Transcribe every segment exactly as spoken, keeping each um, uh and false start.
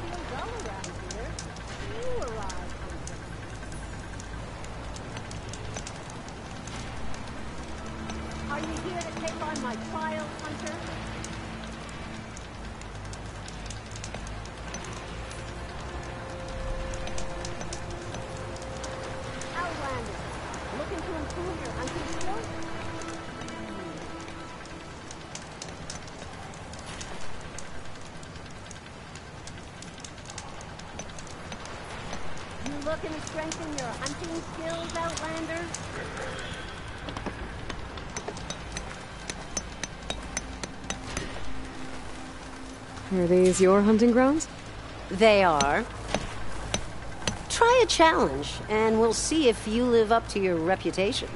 Are you here to take on my trial, Hunter? Outlander, looking to improve your hunting skills? You looking to strengthen your hunting skills, Outlander? Are these your hunting grounds? They are. Try a challenge, and we'll see if you live up to your reputation.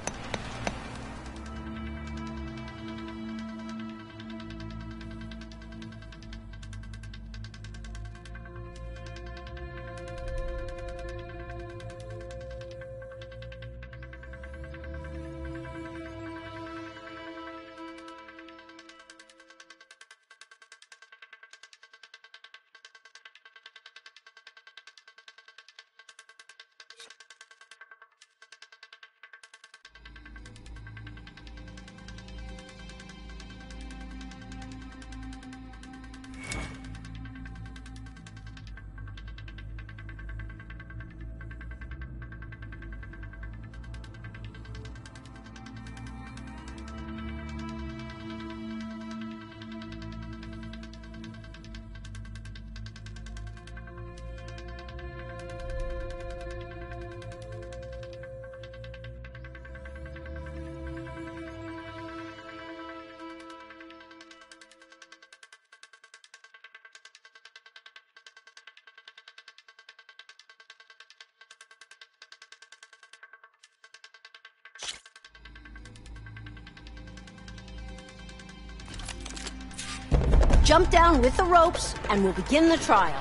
Jump down with the ropes, and we'll begin the trial.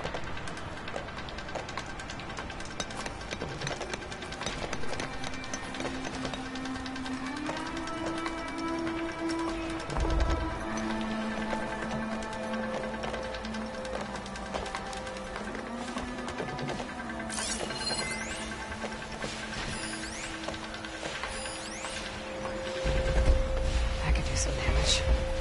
I could do some damage.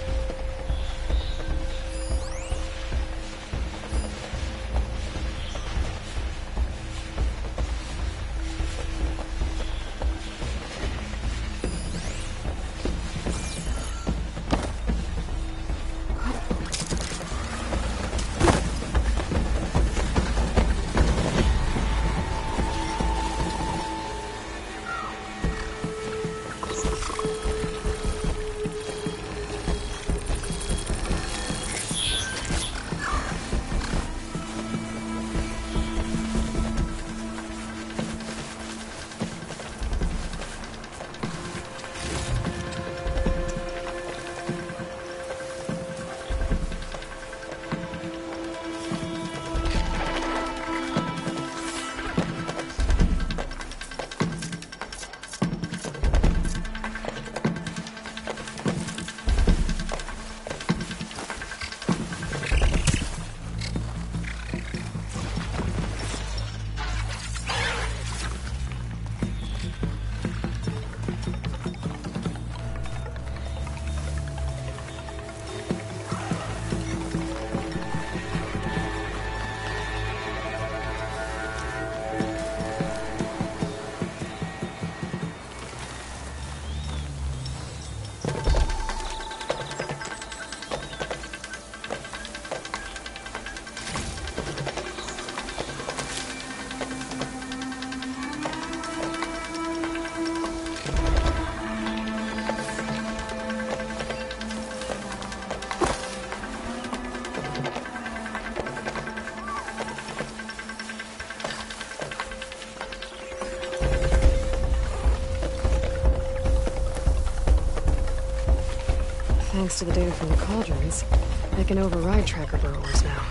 Thanks to the data from the cauldrons, I can override tracker burrows now.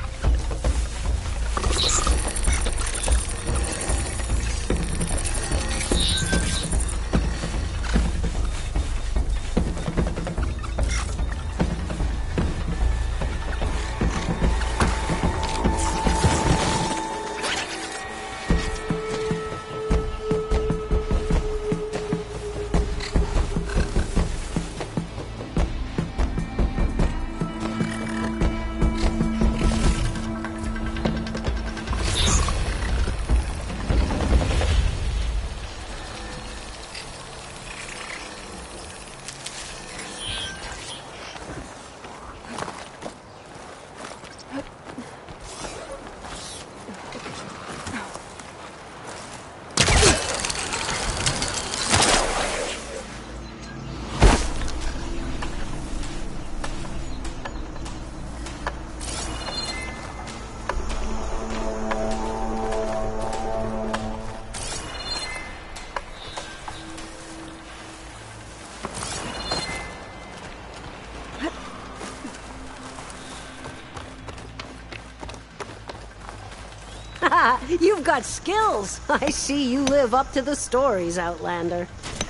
You've got skills. I see you live up to the stories, Outlander.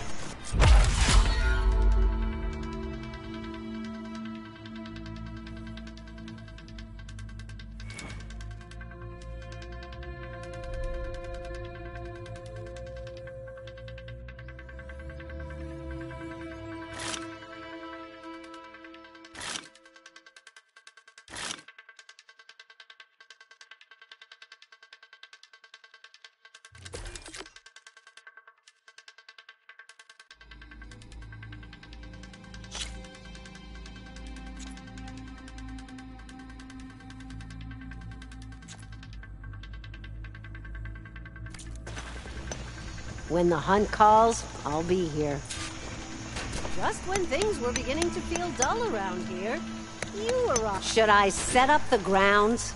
When the hunt calls, I'll be here. Just when things were beginning to feel dull around here, you arrived. Should I set up the grounds?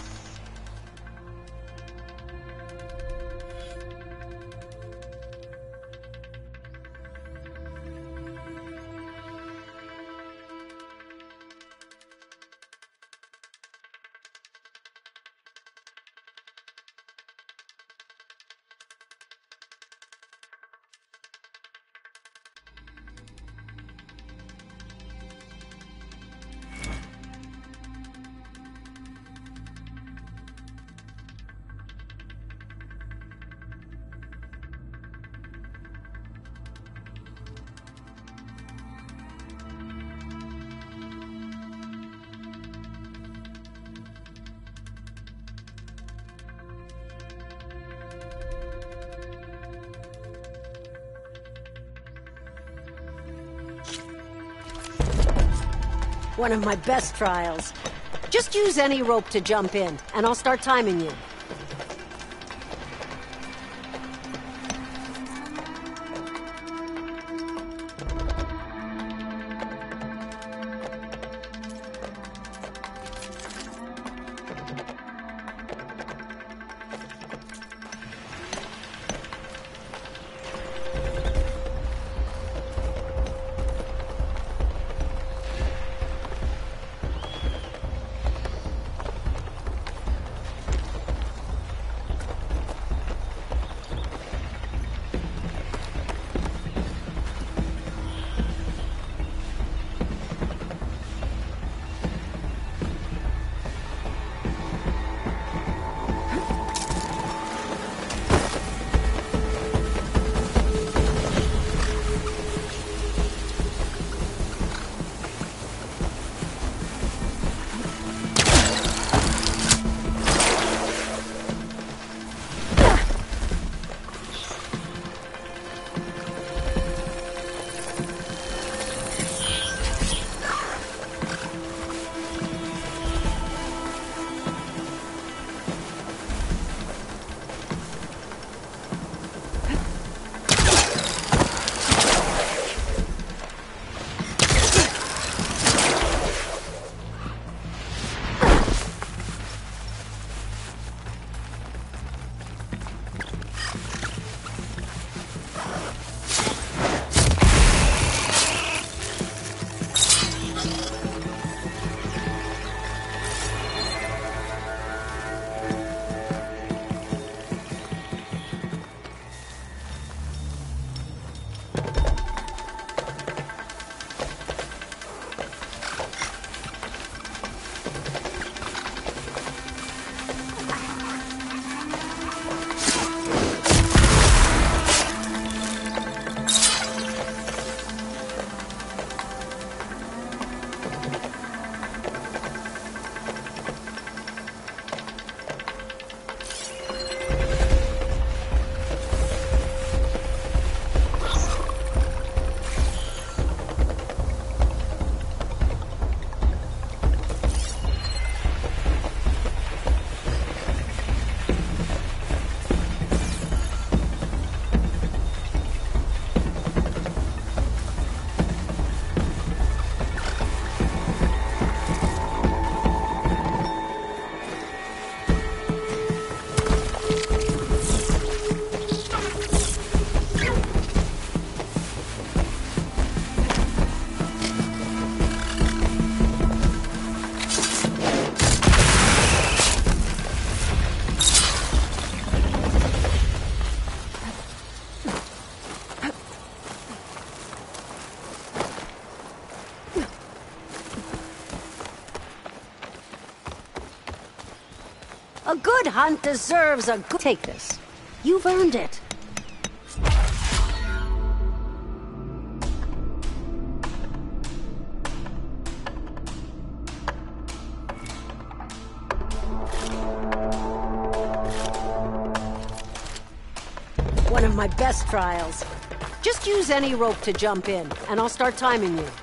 One of my best trials. Just use any rope to jump in, and I'll start timing you. A good hunt deserves a good... Take this. You've earned it. One of my best trials. Just use any rope to jump in, and I'll start timing you.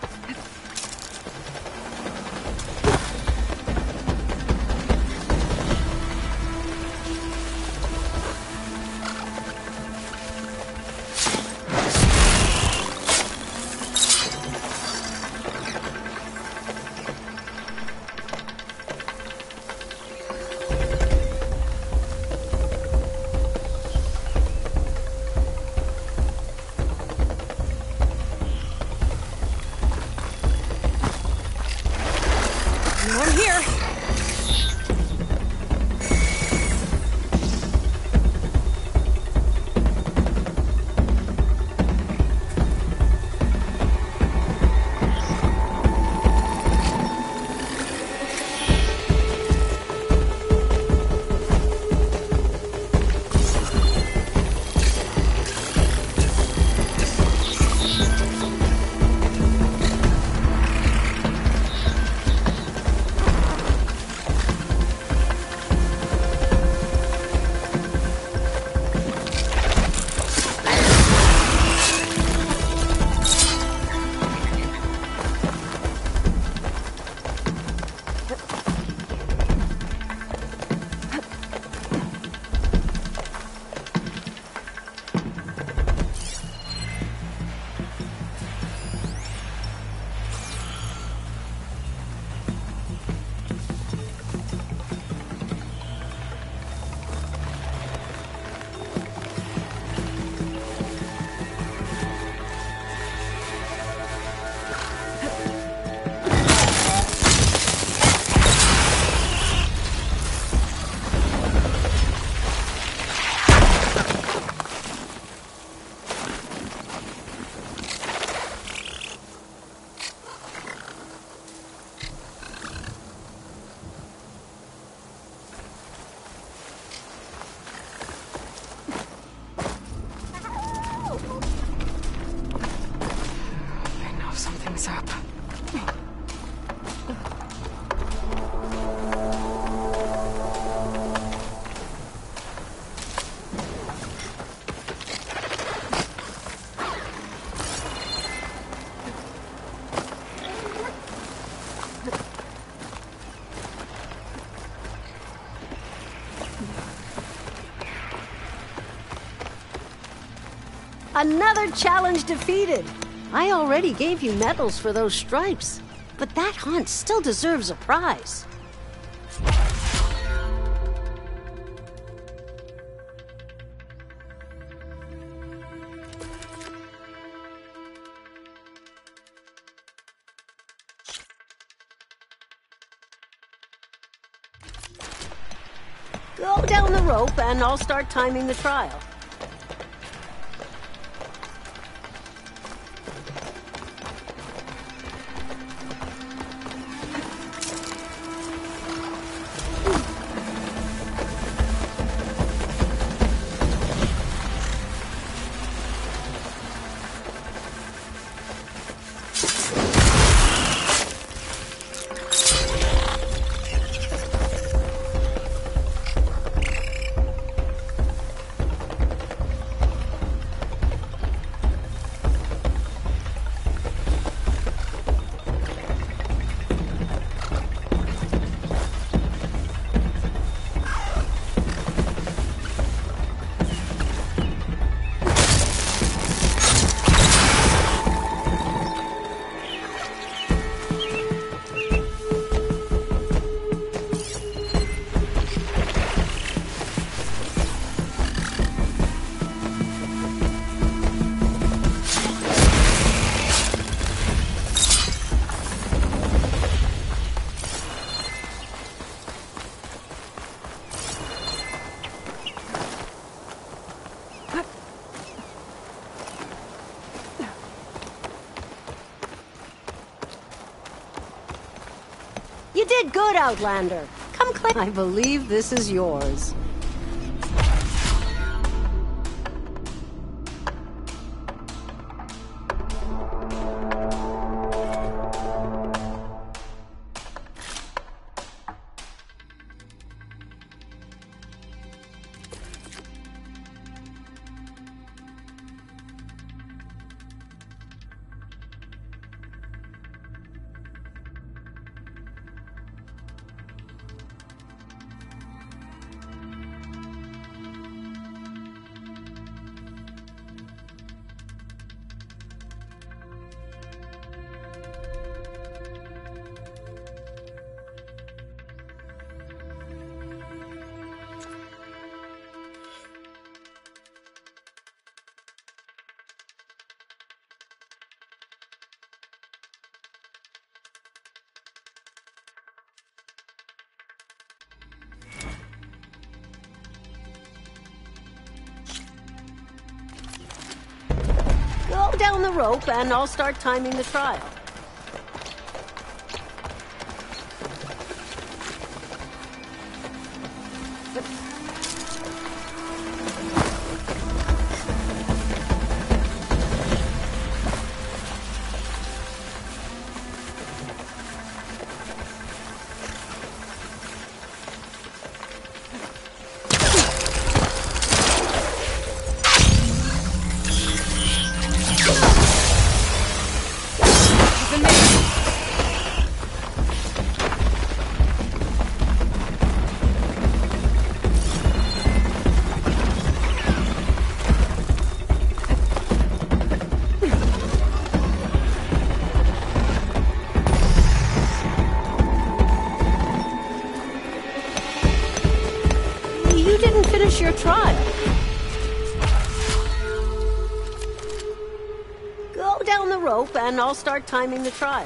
I'm here. Something's up. Another challenge defeated. I already gave you medals for those stripes, but that hunt still deserves a prize. Go down the rope and I'll start timing the trial. You did good, Outlander. Come claim. I believe this is yours. Go down the rope and I'll start timing the trial. Your trial. Go down the rope and I'll start timing the trial.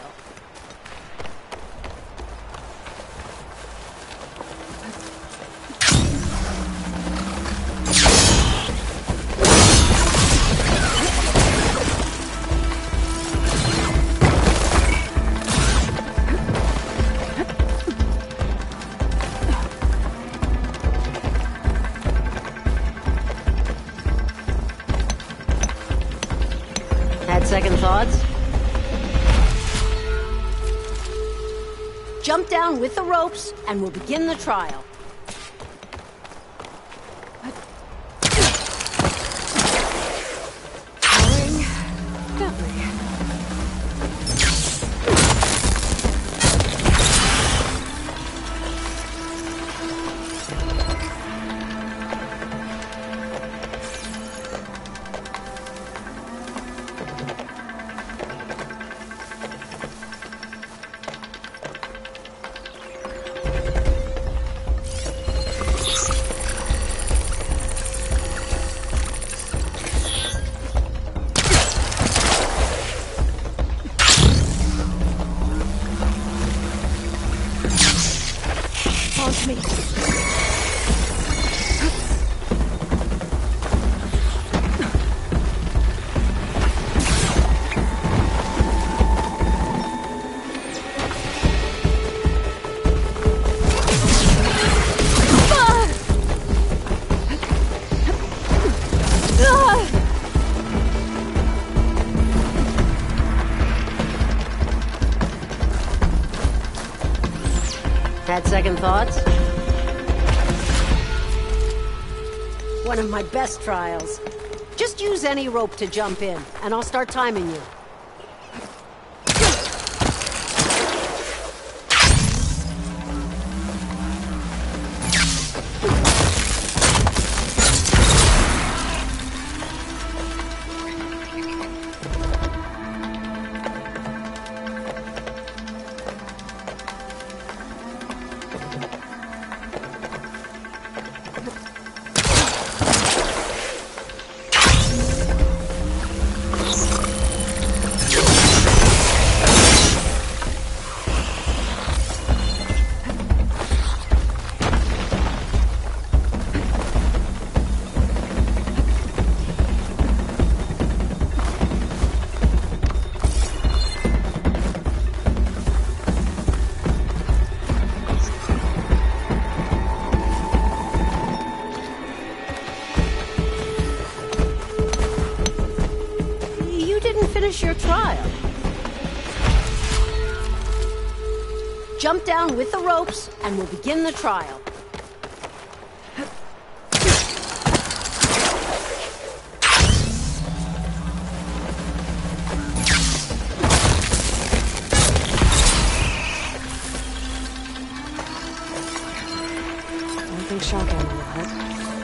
Second thoughts? Jump down with the ropes and we'll begin the trial. Had second thoughts? One of my best trials. Just use any rope to jump in, and I'll start timing you. Jump down with the ropes, and we'll begin the trial. I think shock ammo will help.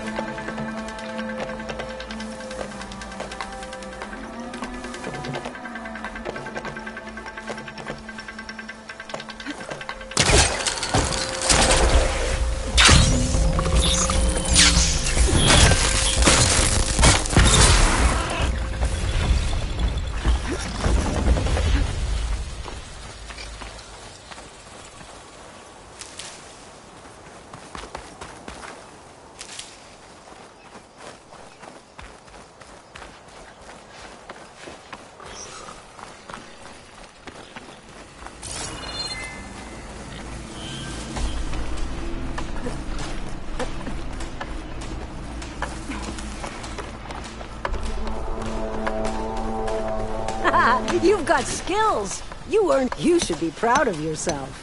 You've got skills. You earned. You should be proud of yourself.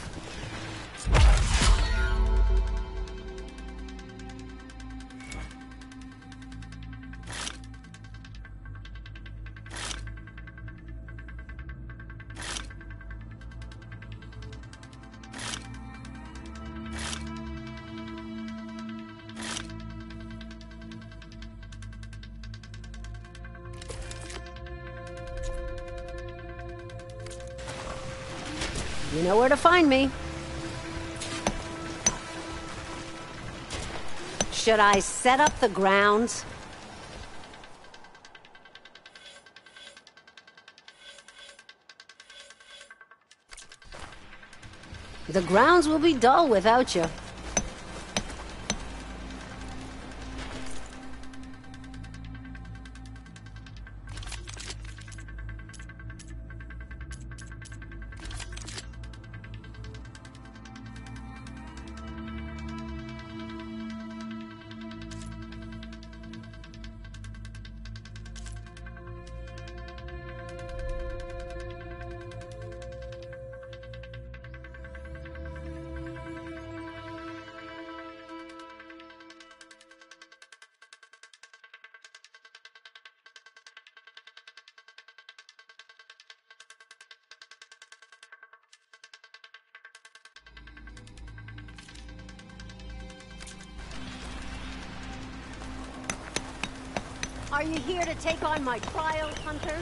You know where to find me. Should I set up the grounds? The grounds will be dull without you. Are you here to take on my trial, Hunter?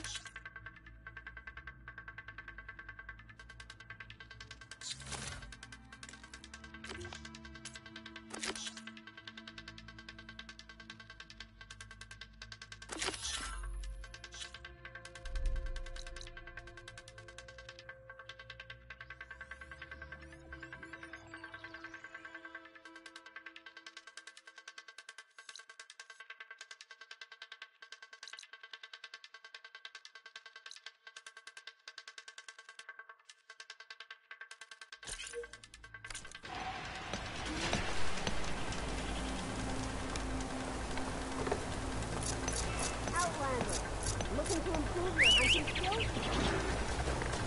Outlander, looking to improve your hunting skills?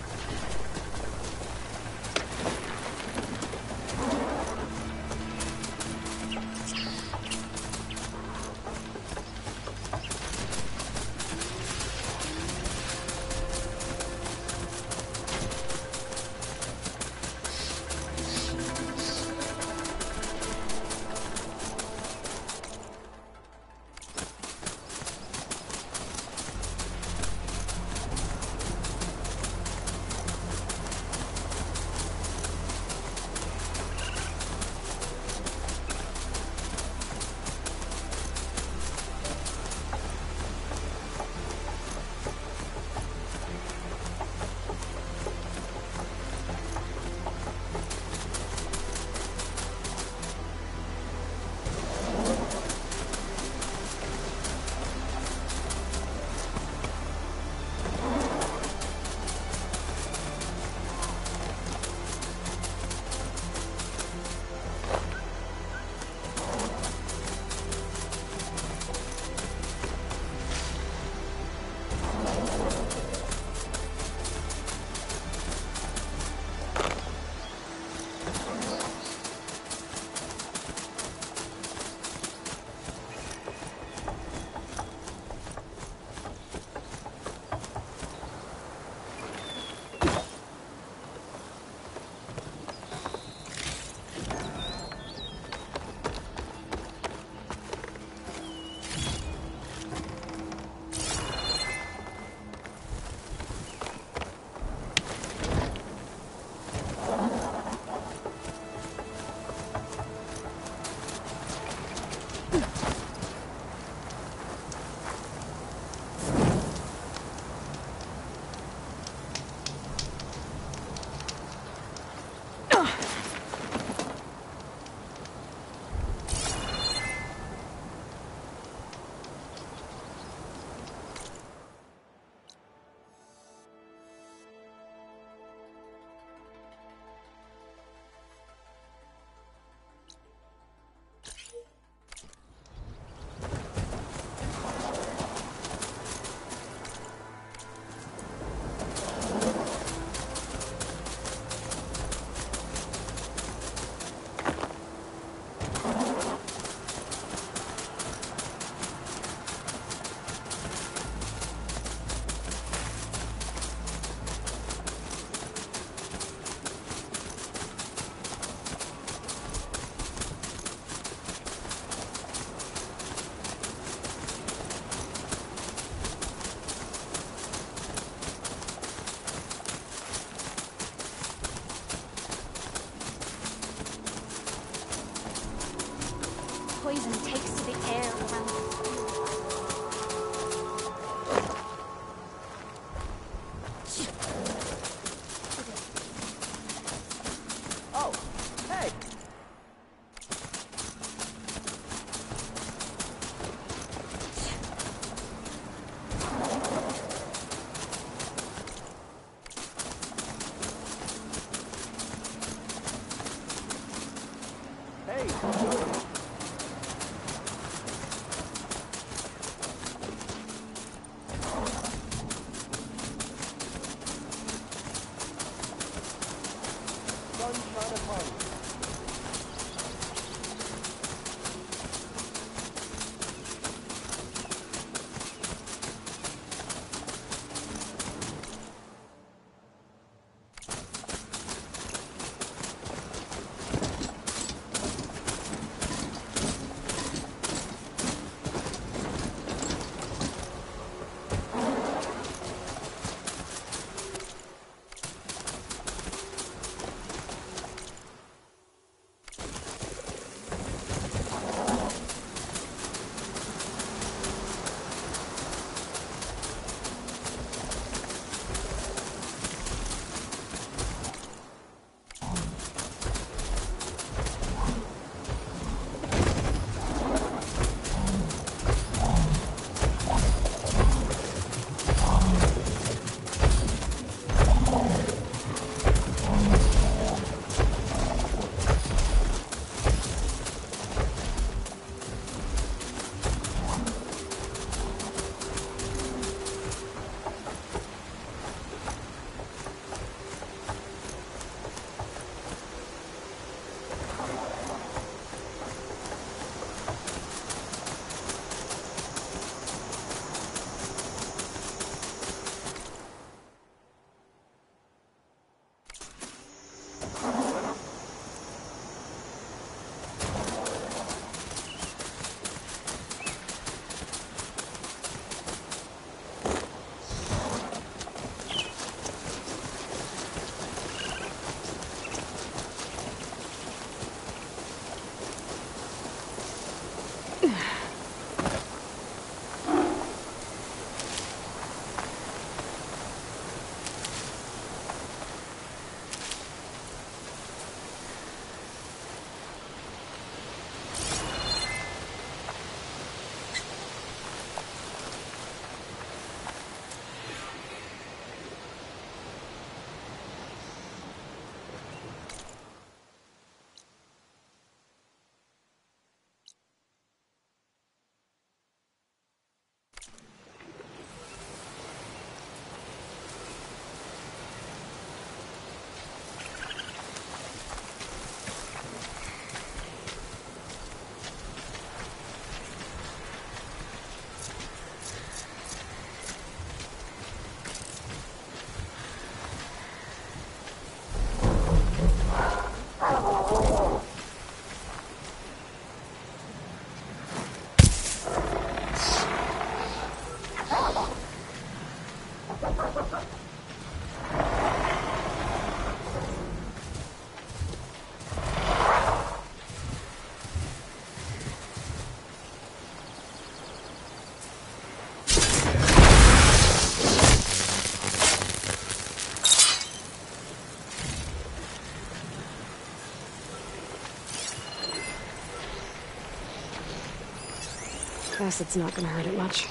Poison takes to the air around the Oh, hey! Hey! Sunshine upon you. Acid's not gonna hurt it much.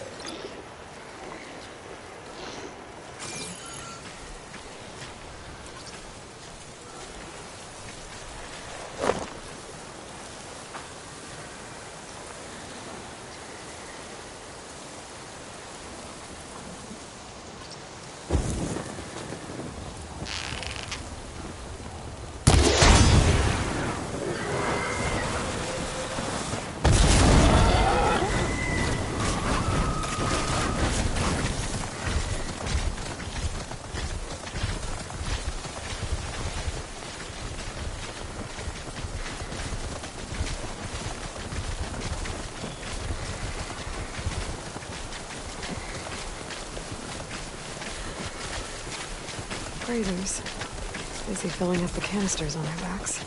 Grazers. Busy filling up the canisters on their backs.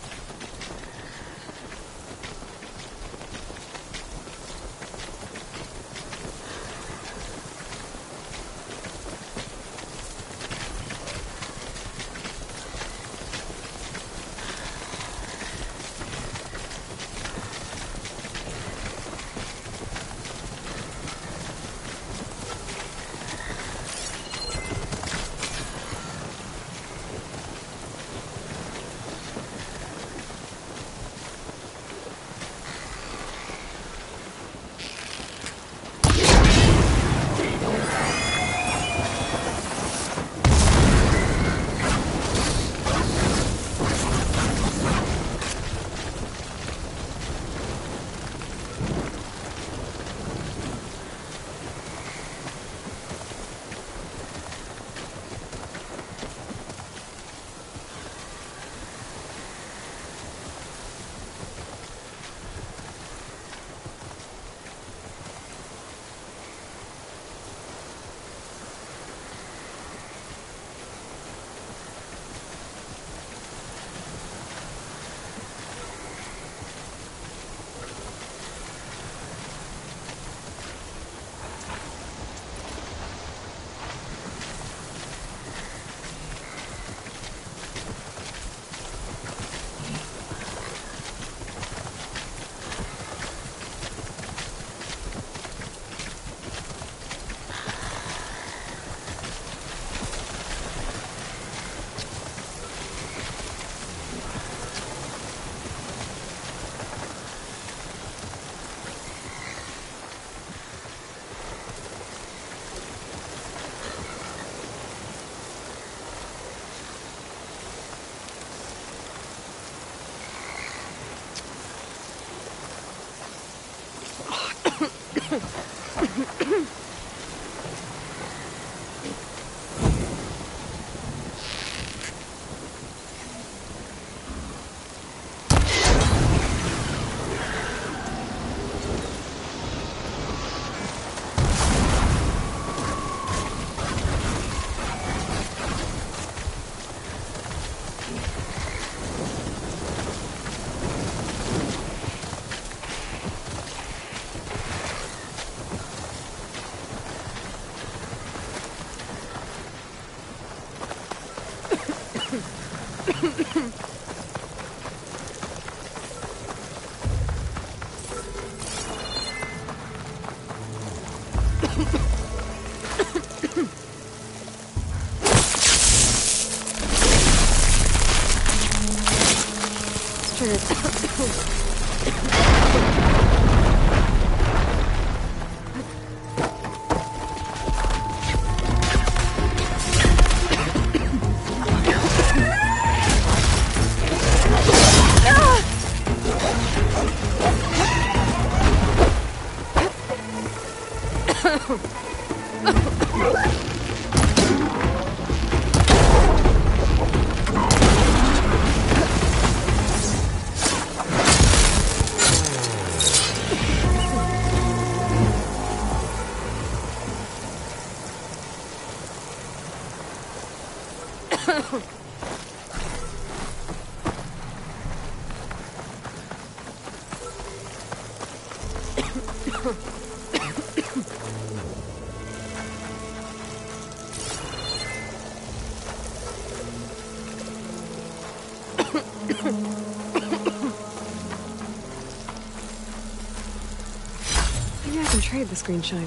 trade the screen shine.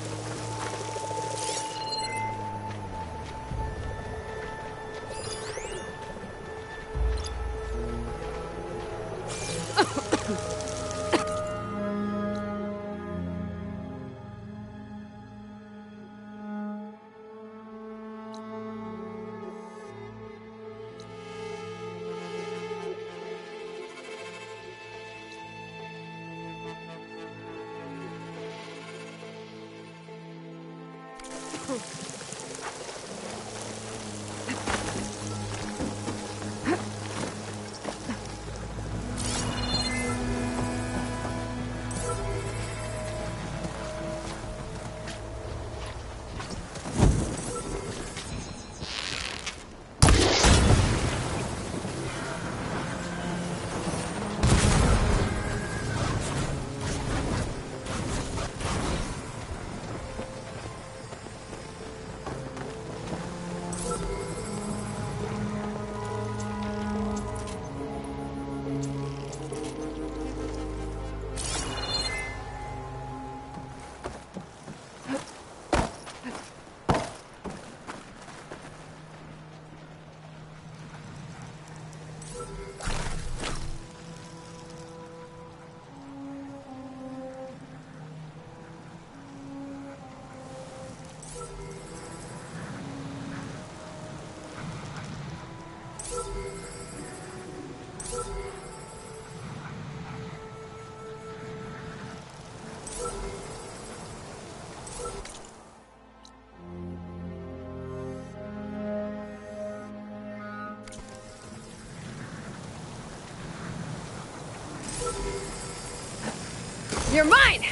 You're mine!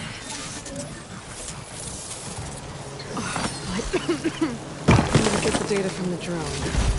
I'm gonna get the data from the drone.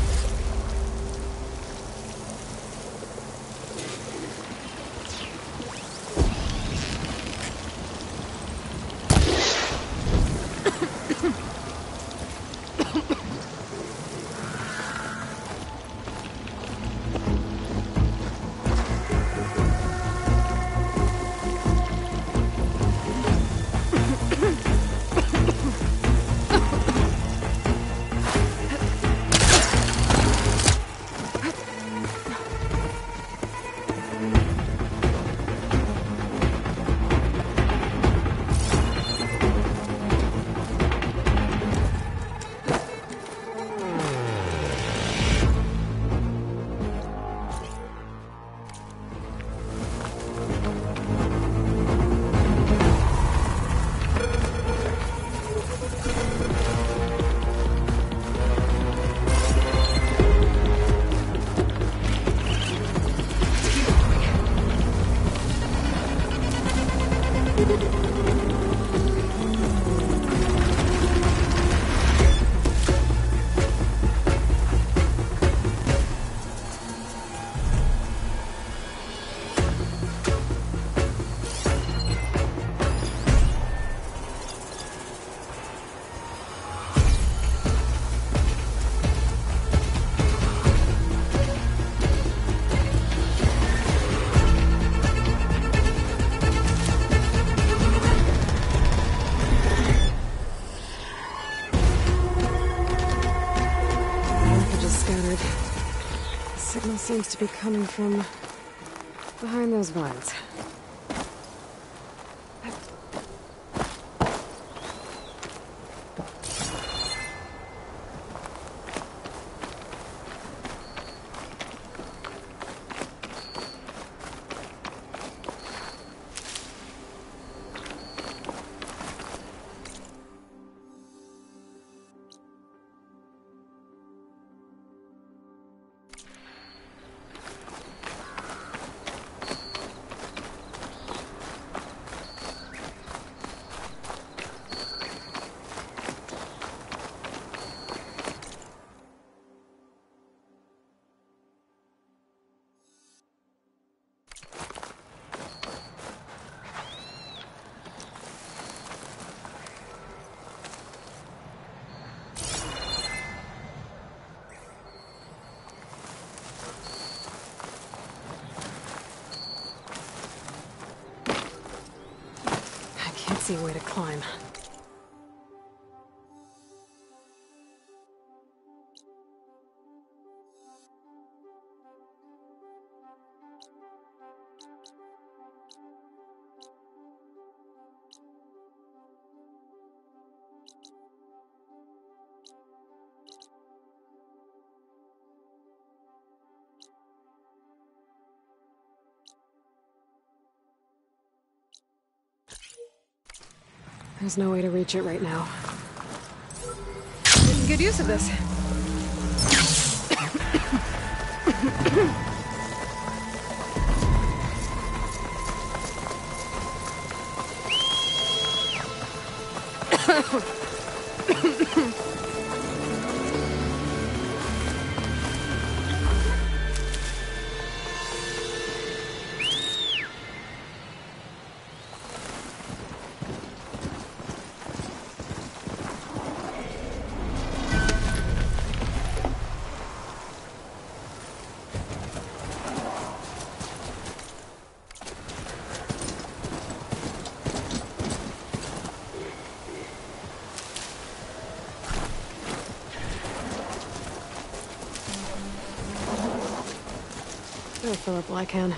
Seems to be coming from behind those vines. easy way to climb. There's no way to reach it right now. Making good use of this. I'll fill up while I can.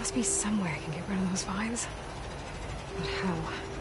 must be somewhere I can get rid of those vines. But how?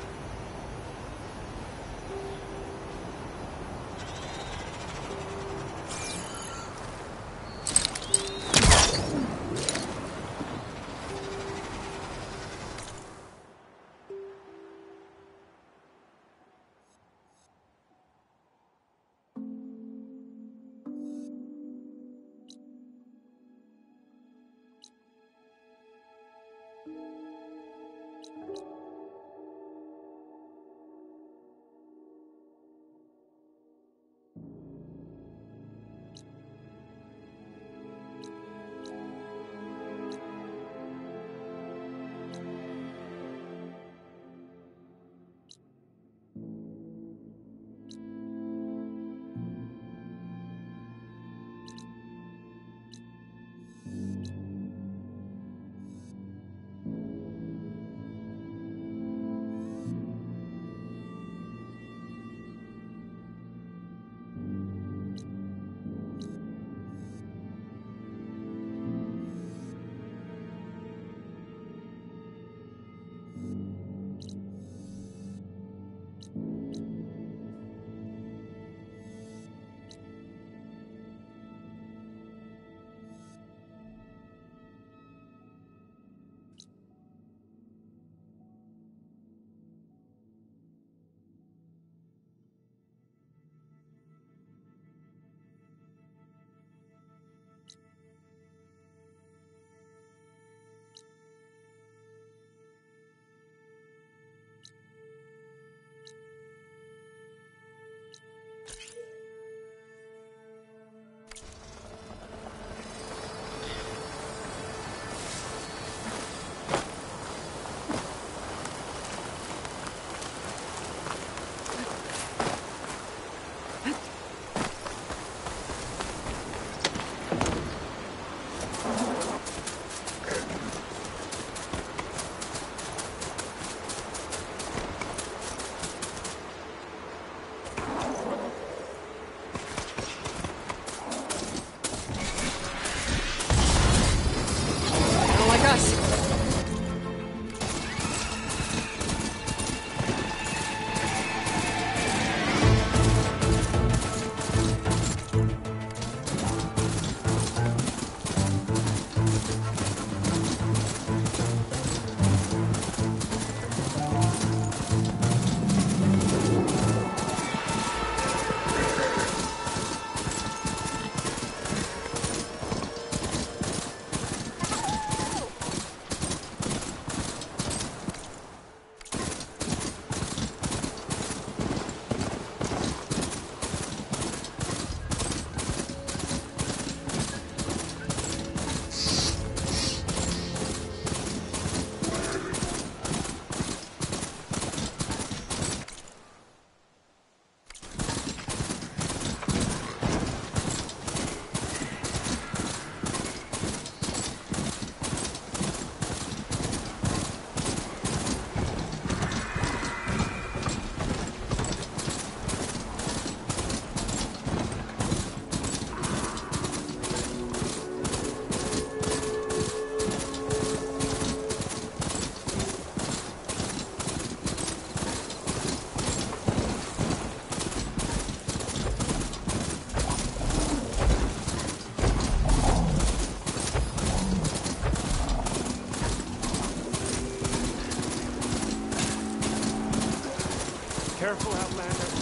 Careful, Outlander.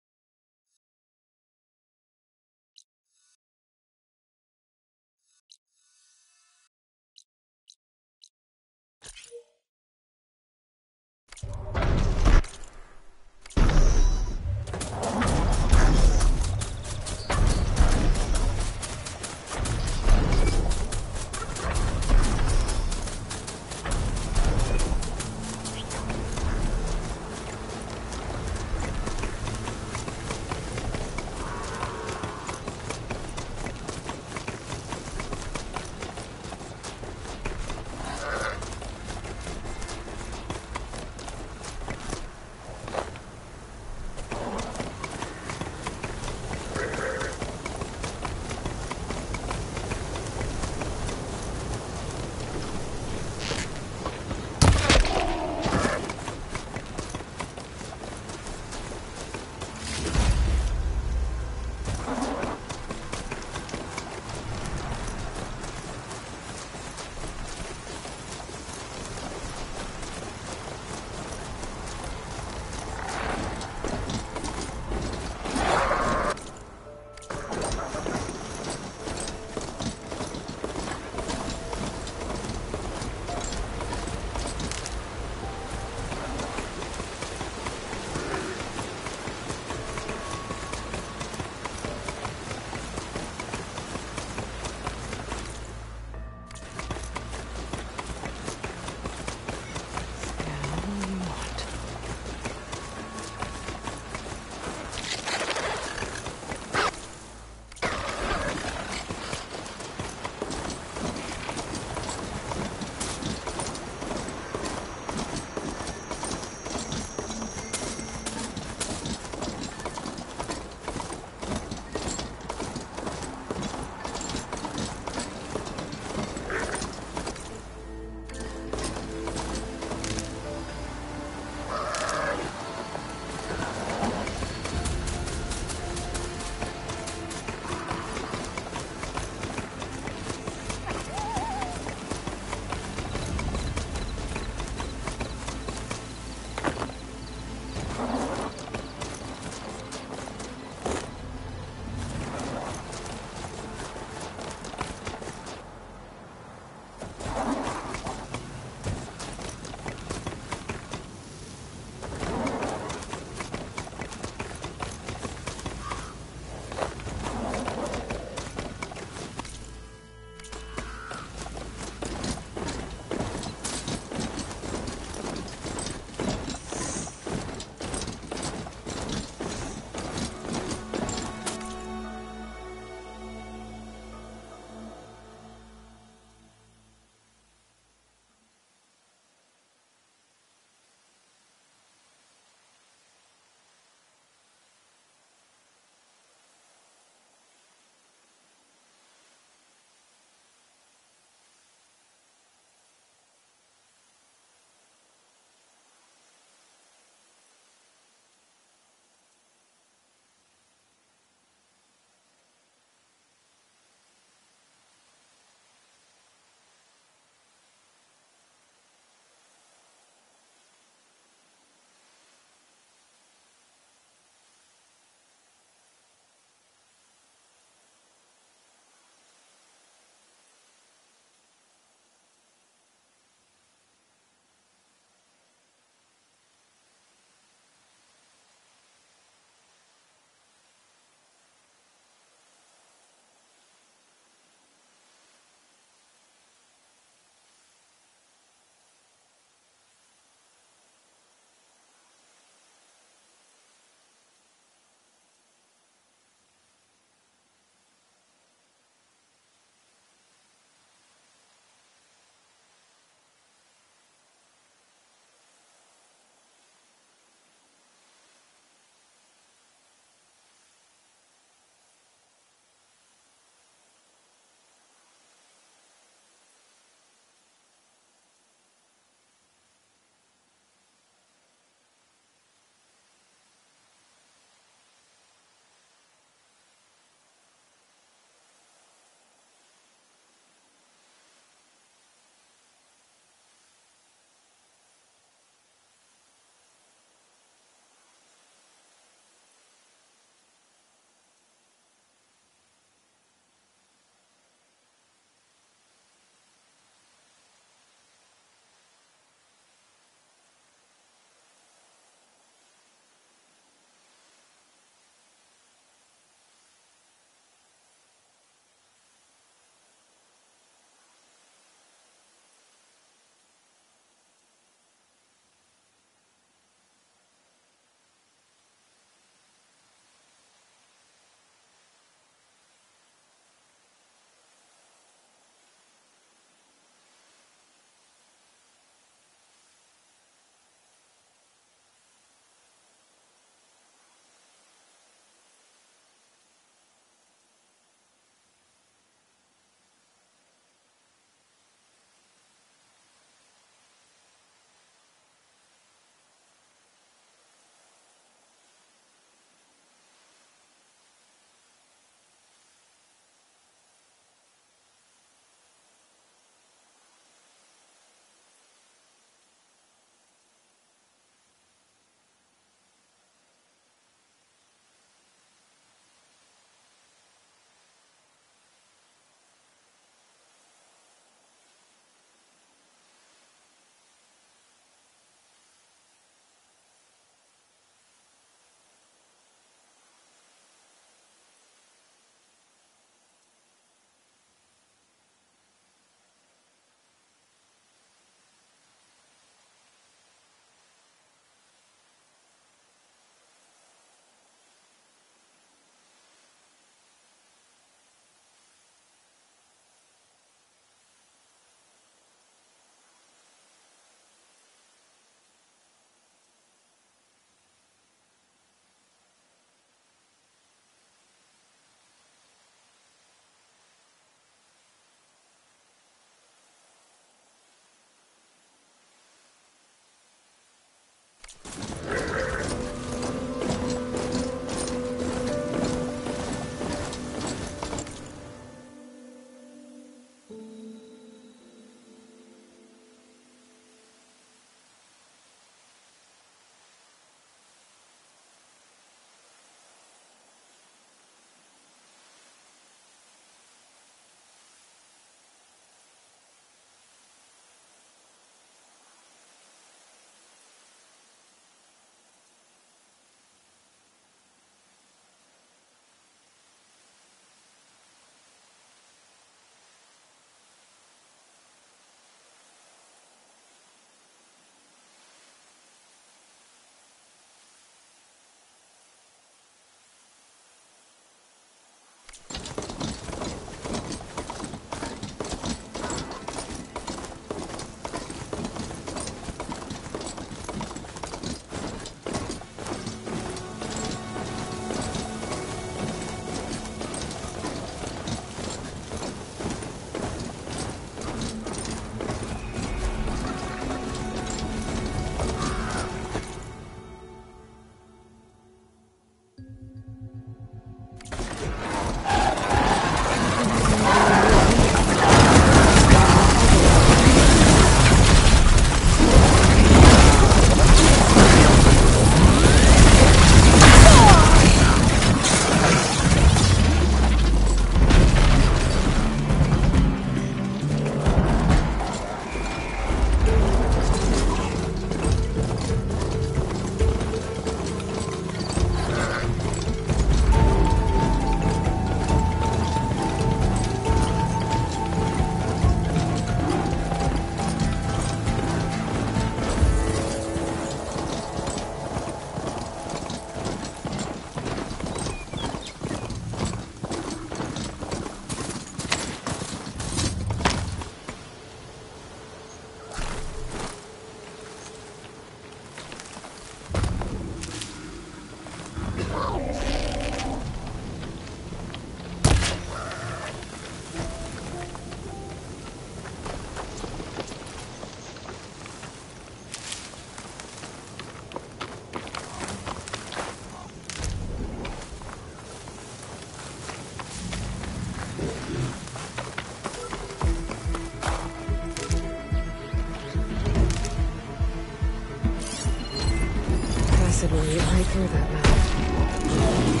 acid will eat right through that map.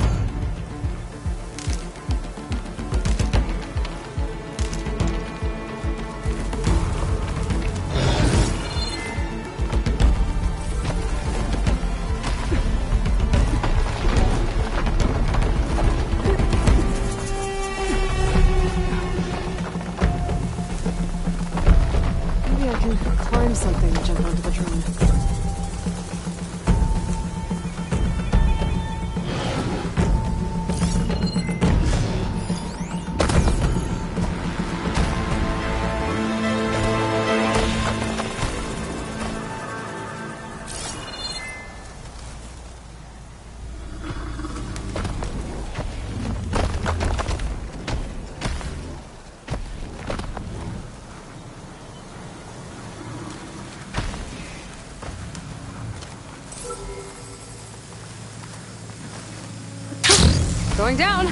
Maybe I can climb something and jump onto the drone. Going down!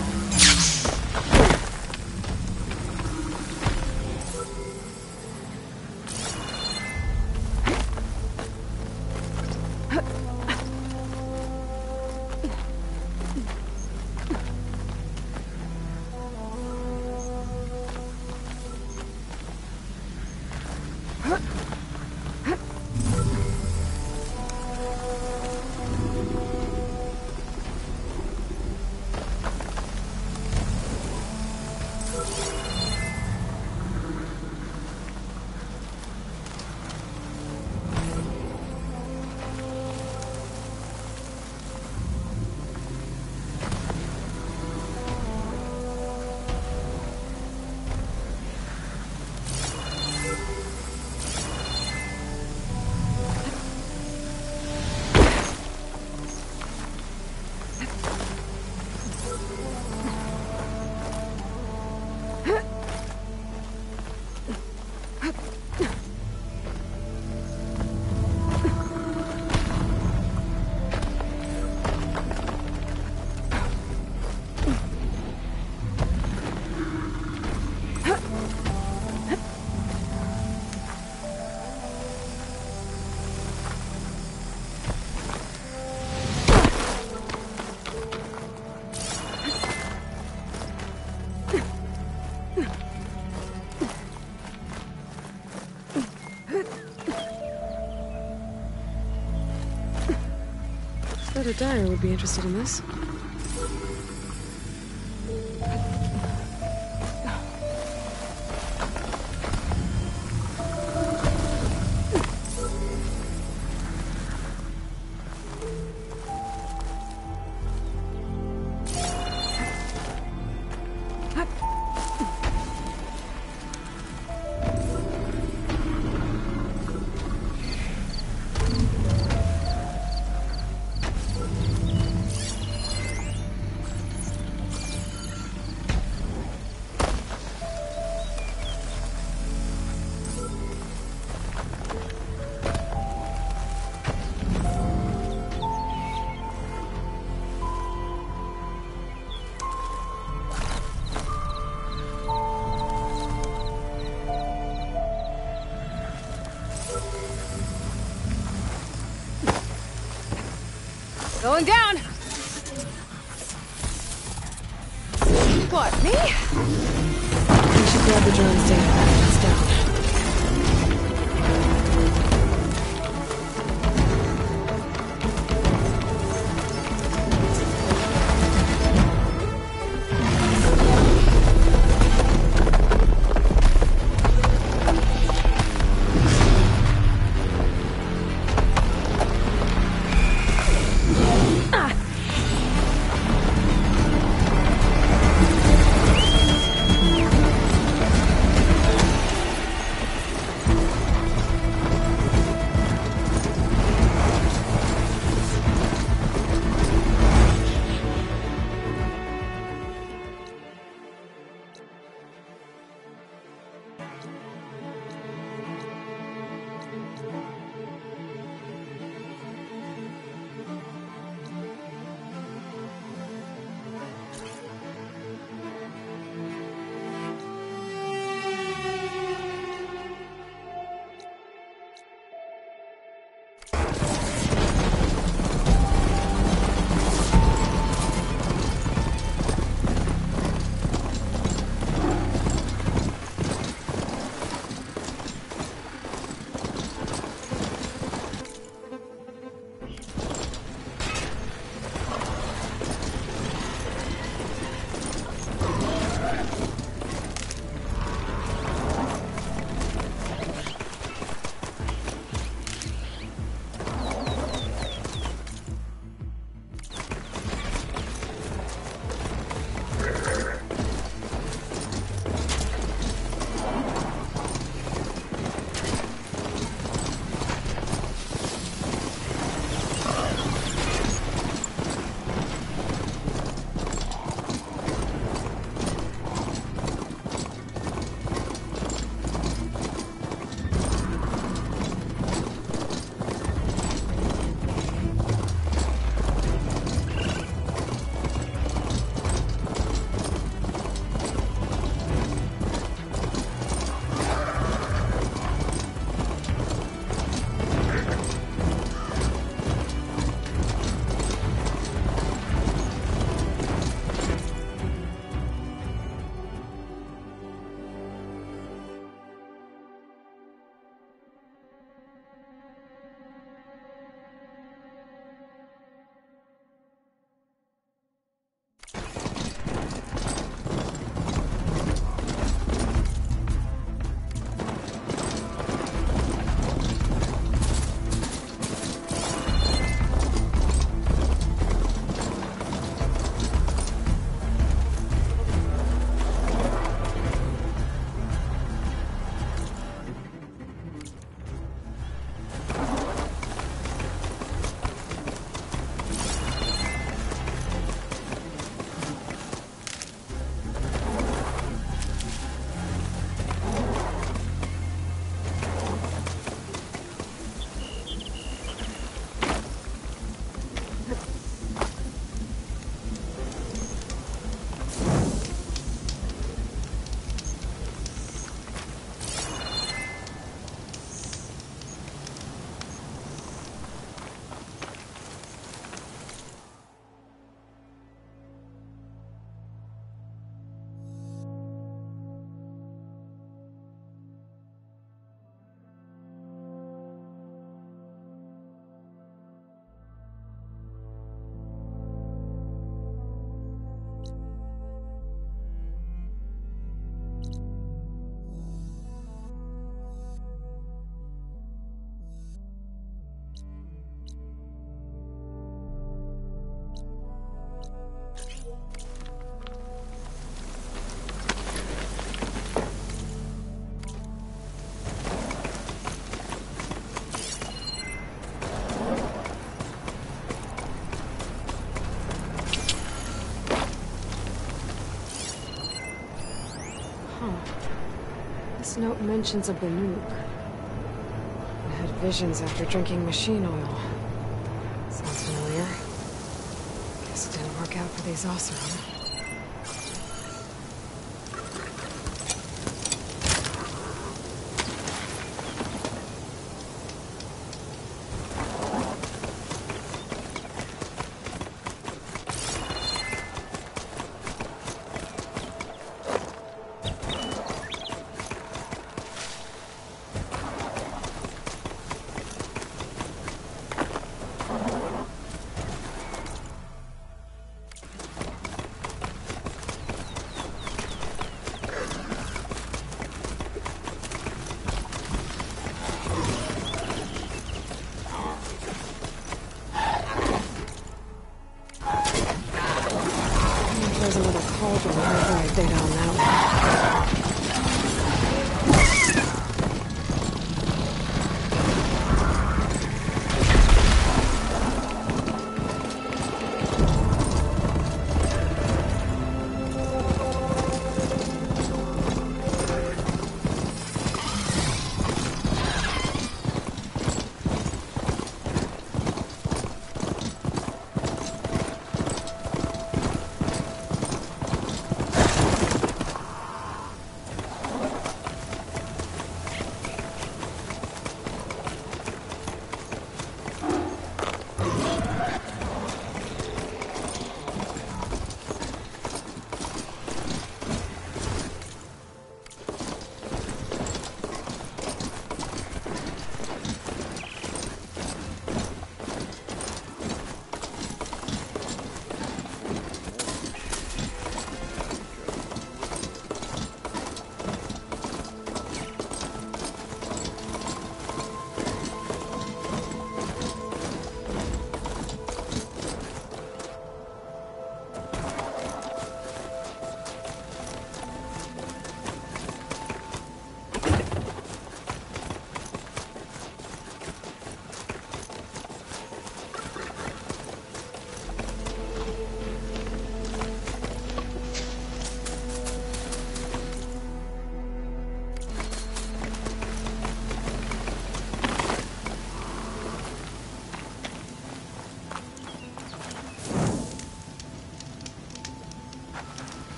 I bet a dyer would be interested in this. Going down! What, me? We should grab the drone's data when it's down. This note mentions a Banuk. I had visions after drinking machine oil. Sounds familiar. Guess it didn't work out for these Oseram.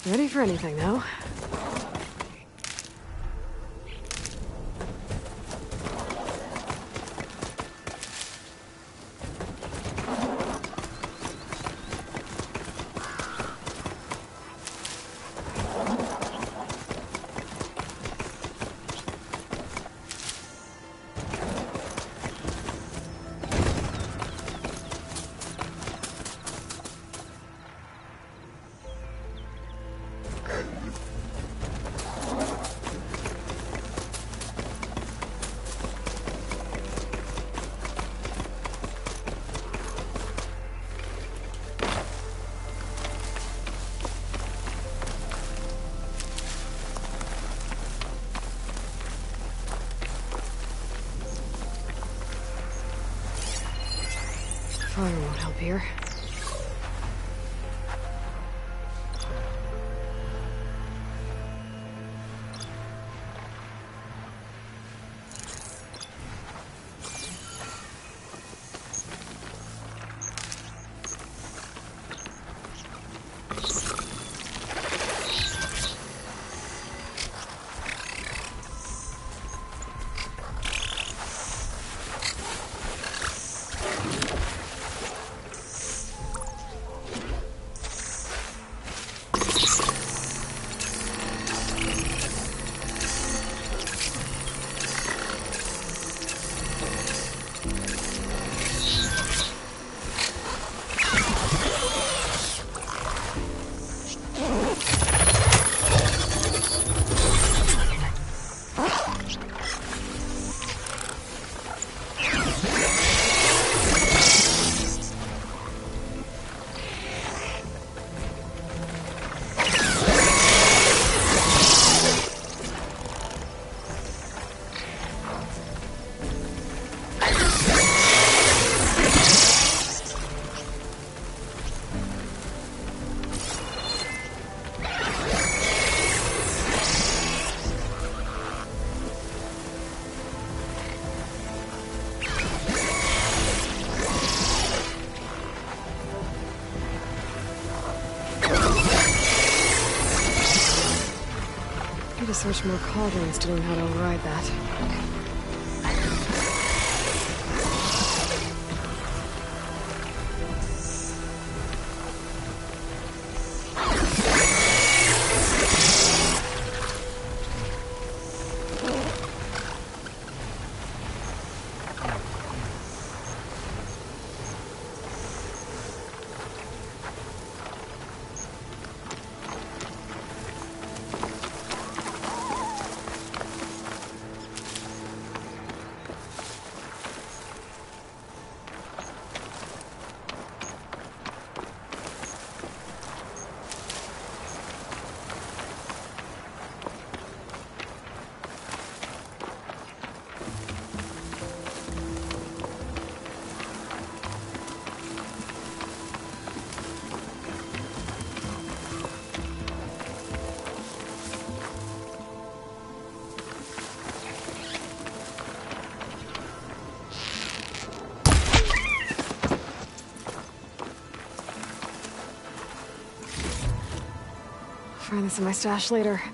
Ready for anything, though. Fire won't help here. Need to search more cauldrons to learn how to override that. Find this in my stash later.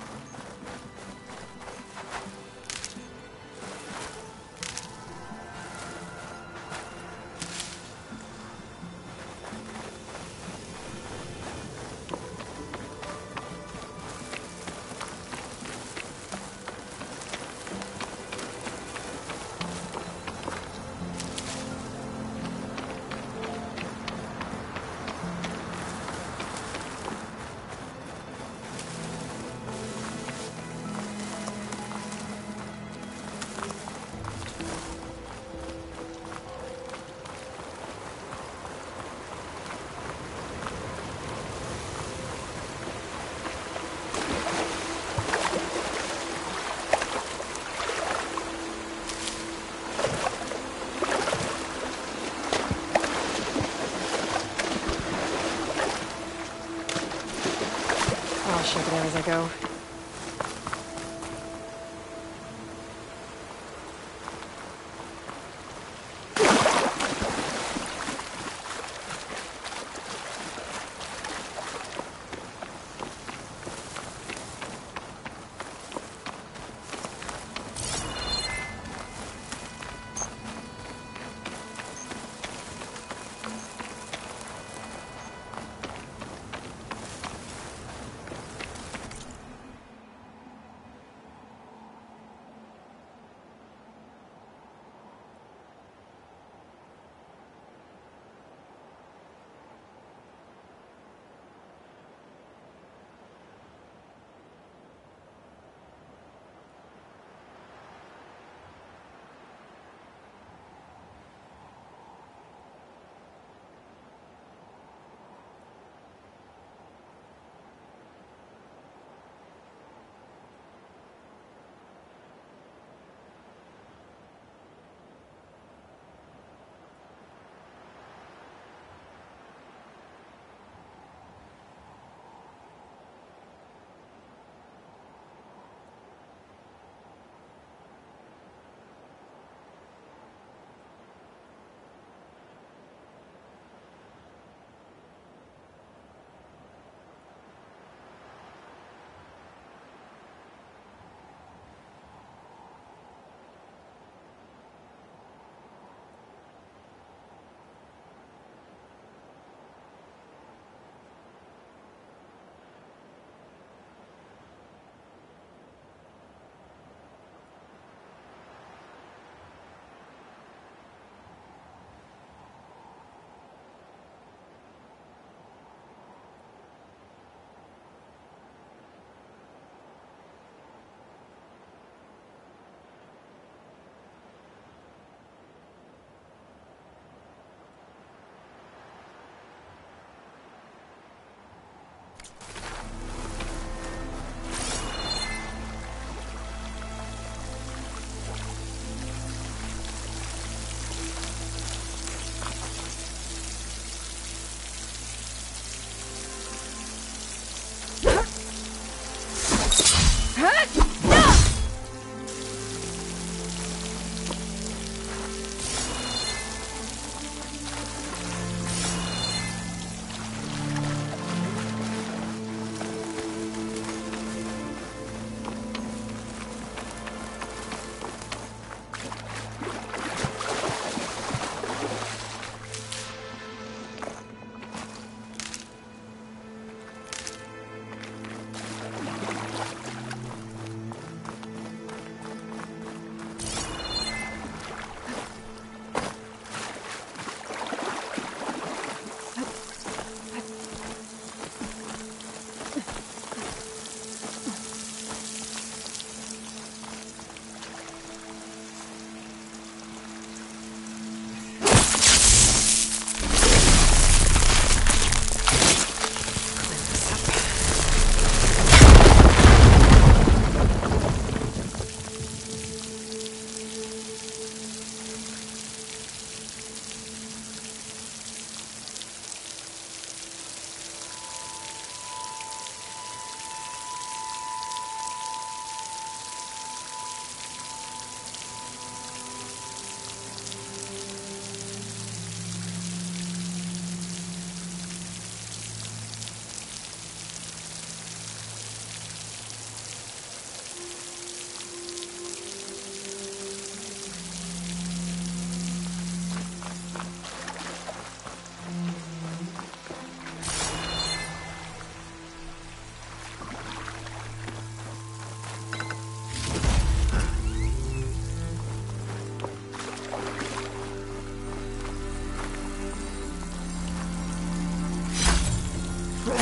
I'll check it out as I go.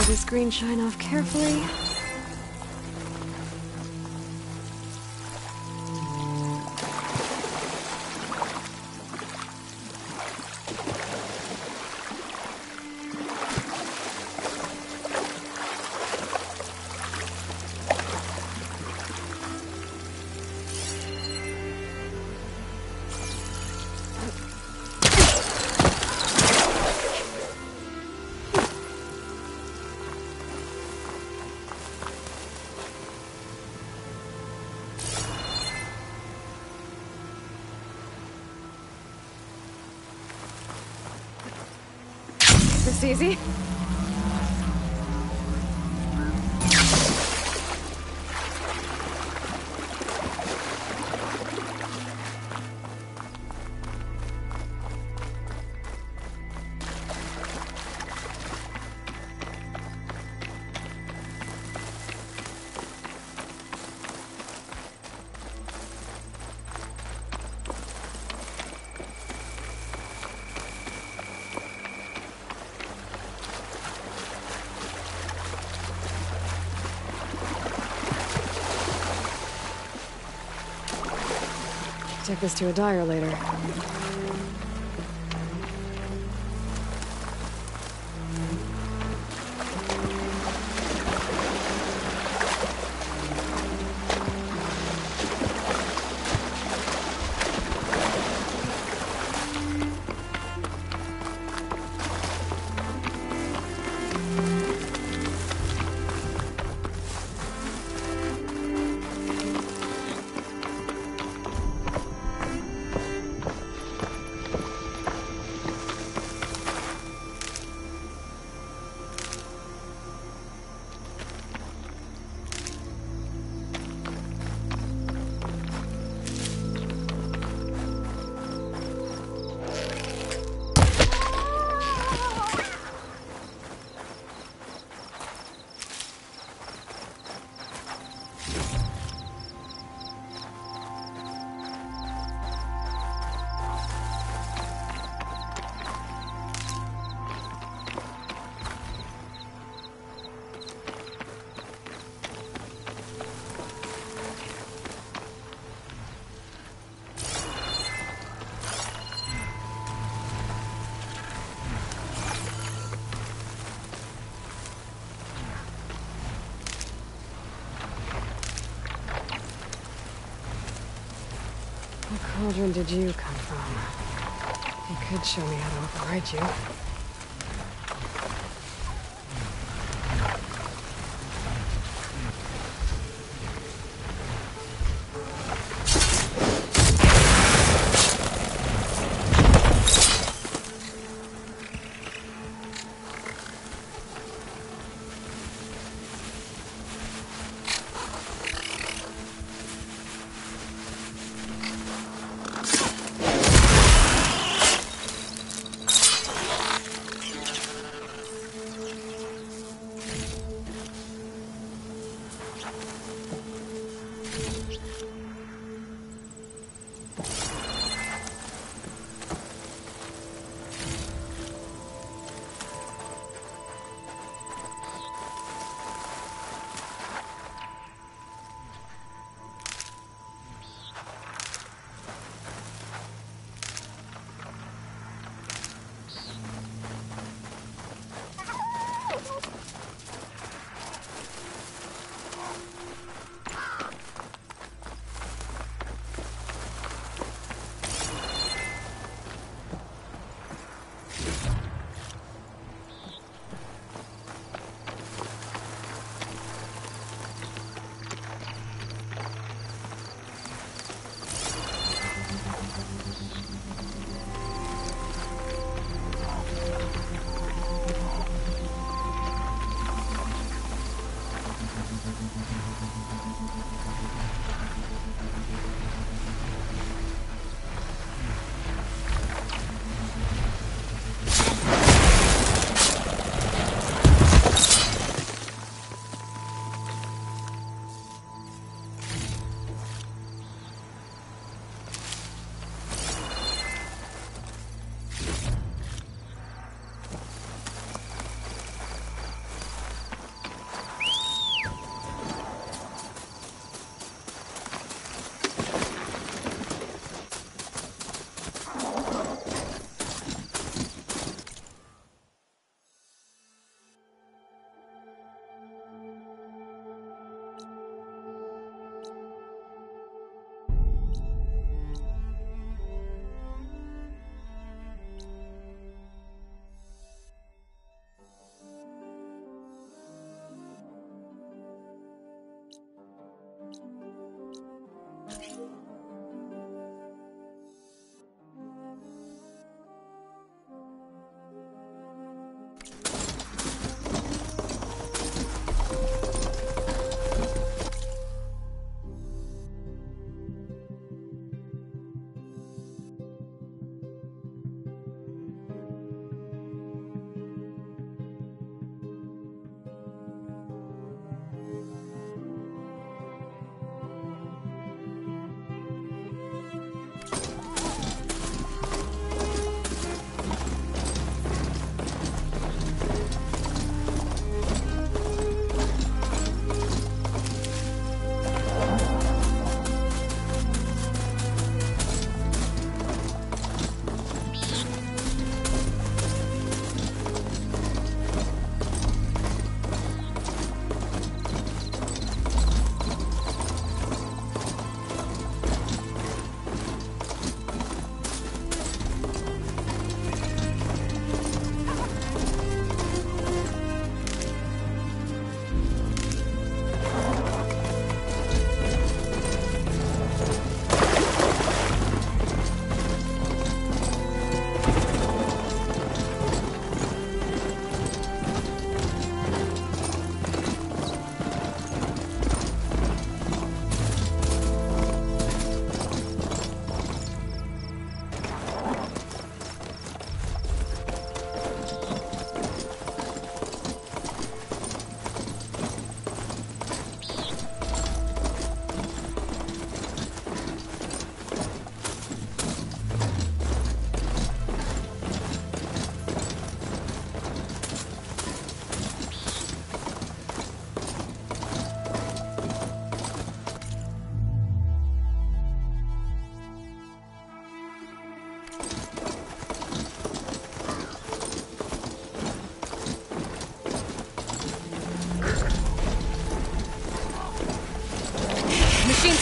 this green shine off carefully. This easy? Take this to a dyer later. What cauldron did you come from? You could show me how to override you.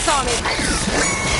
saw me!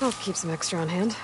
I'll keep some extra on hand.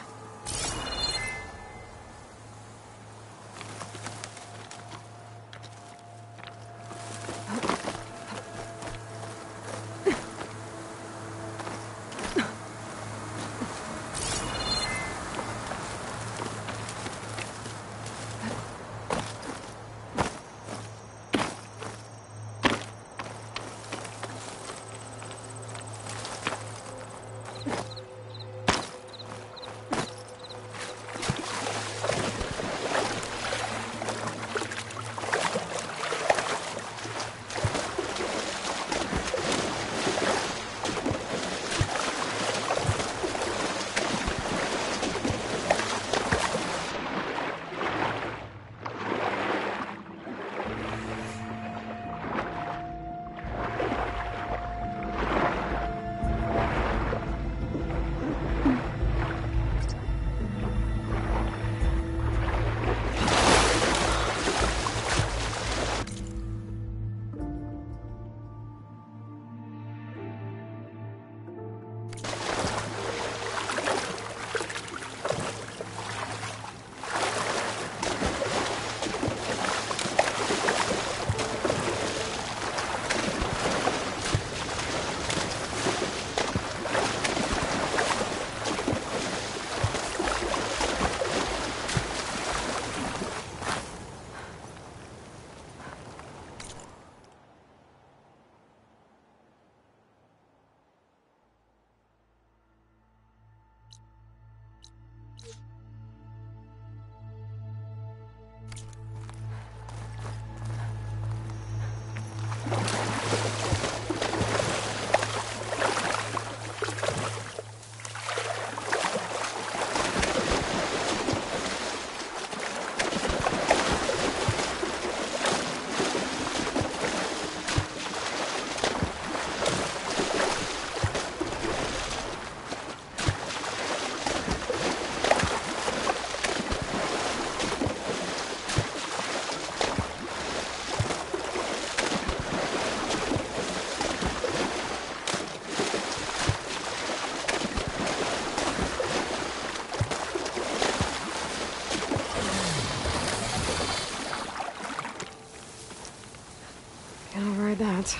That.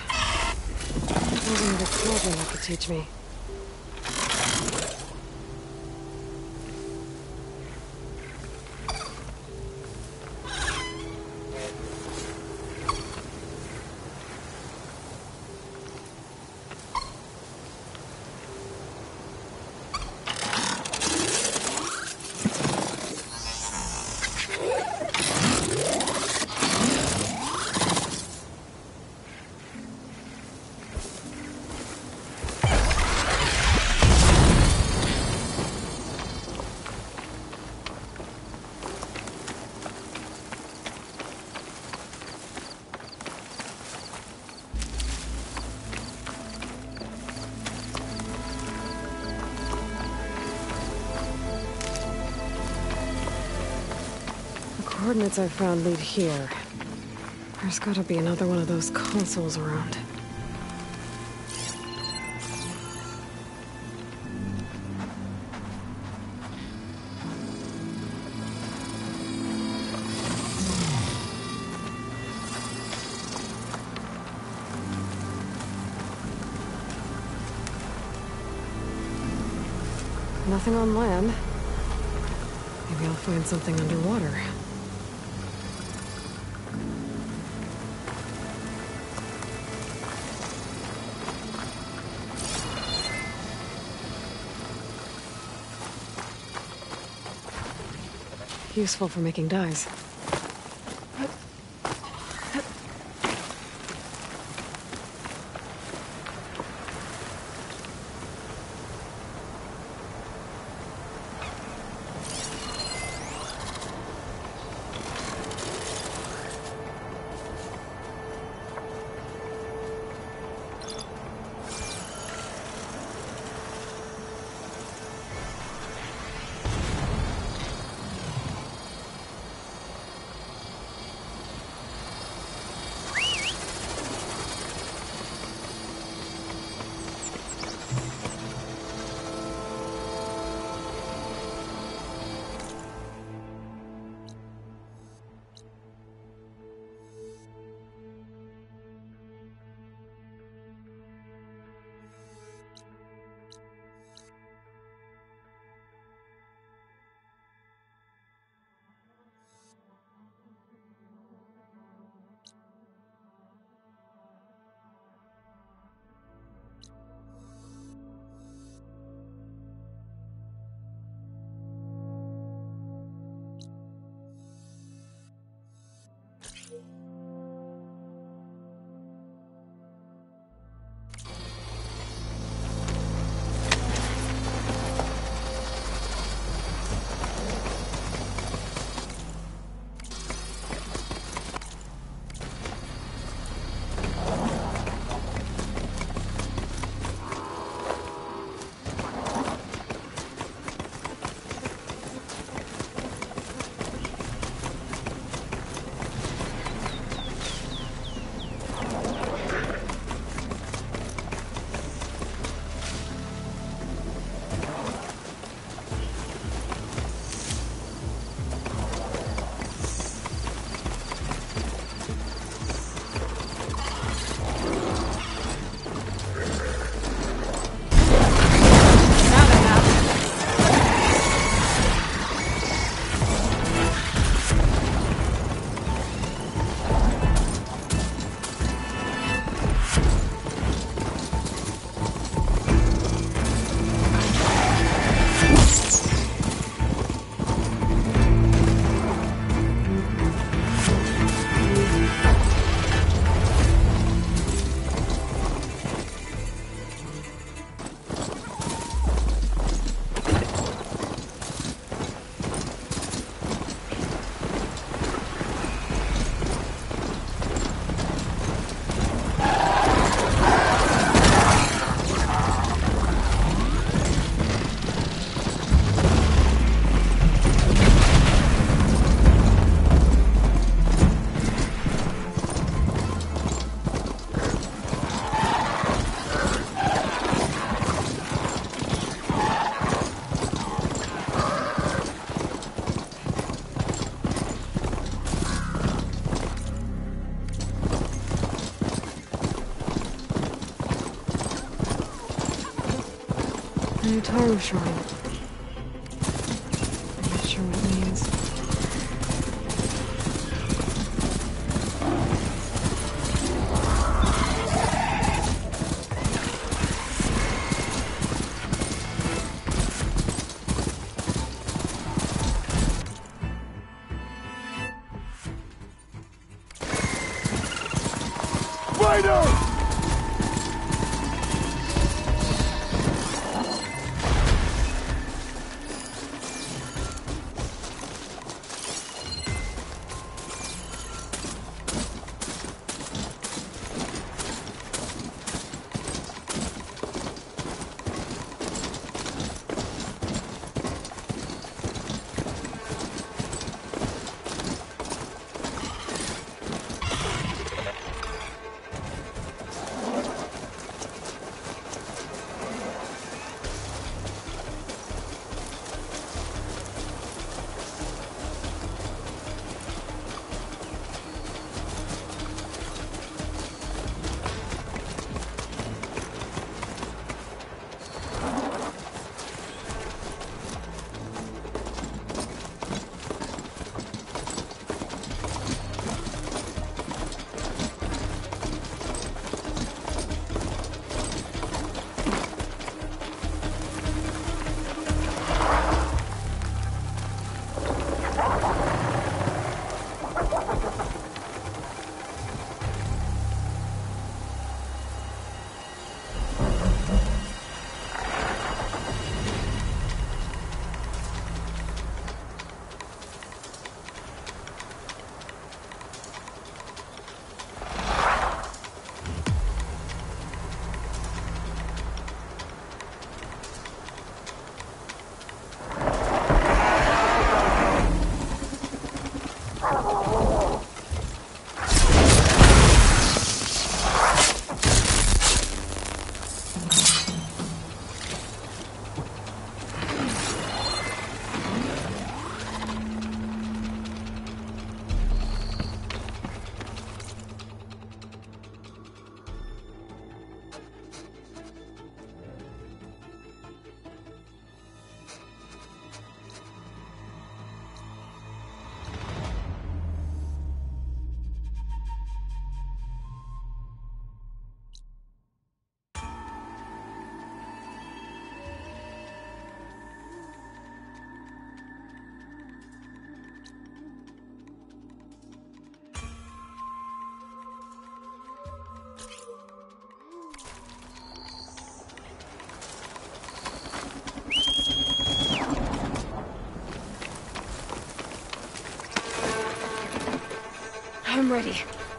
Maybe the cauldron that could teach me. Coordinates I found lead here. There's gotta be another one of those consoles around. Nothing on land. Maybe I'll find something underwater. Useful for making dyes. New time shrine. I'm not sure what it means. Spider! I'm ready.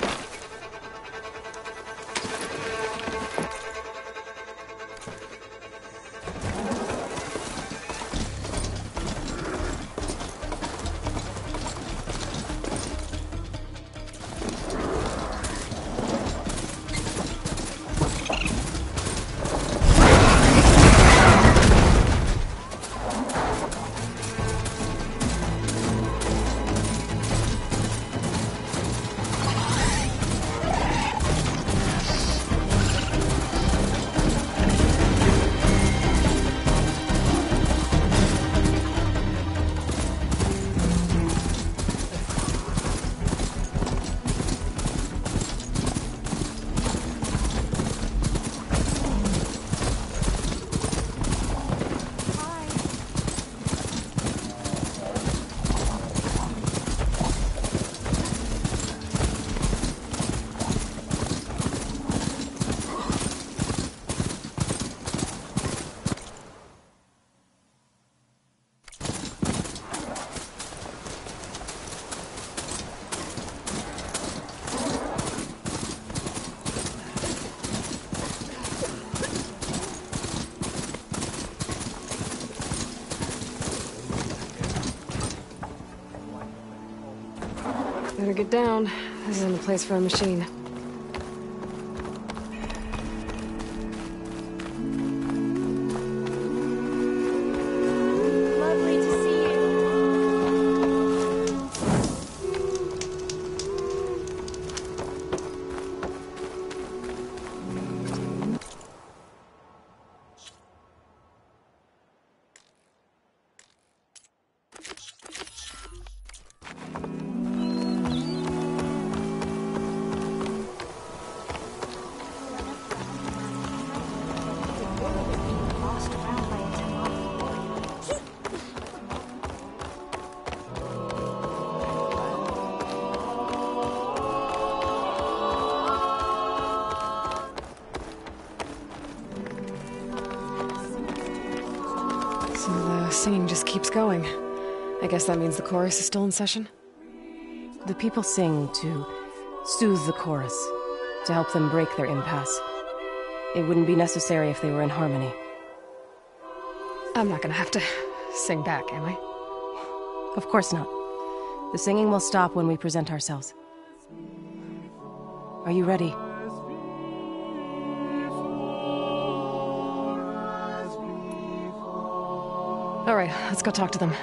Better get down. This isn't a place for a machine. Lovely to see you. singing just keeps going. I guess that means the chorus is still in session? The people sing to soothe the chorus, to help them break their impasse. It wouldn't be necessary if they were in harmony. I'm not gonna have to sing back, am I? Of course not. The singing will stop when we present ourselves. Are you ready? All right, let's go talk to them.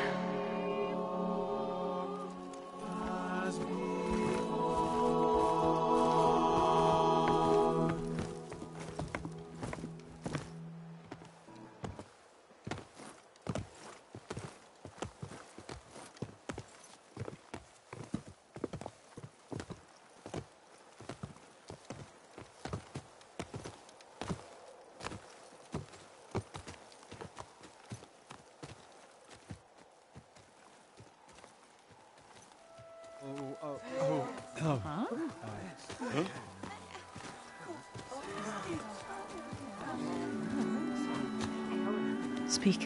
Speak.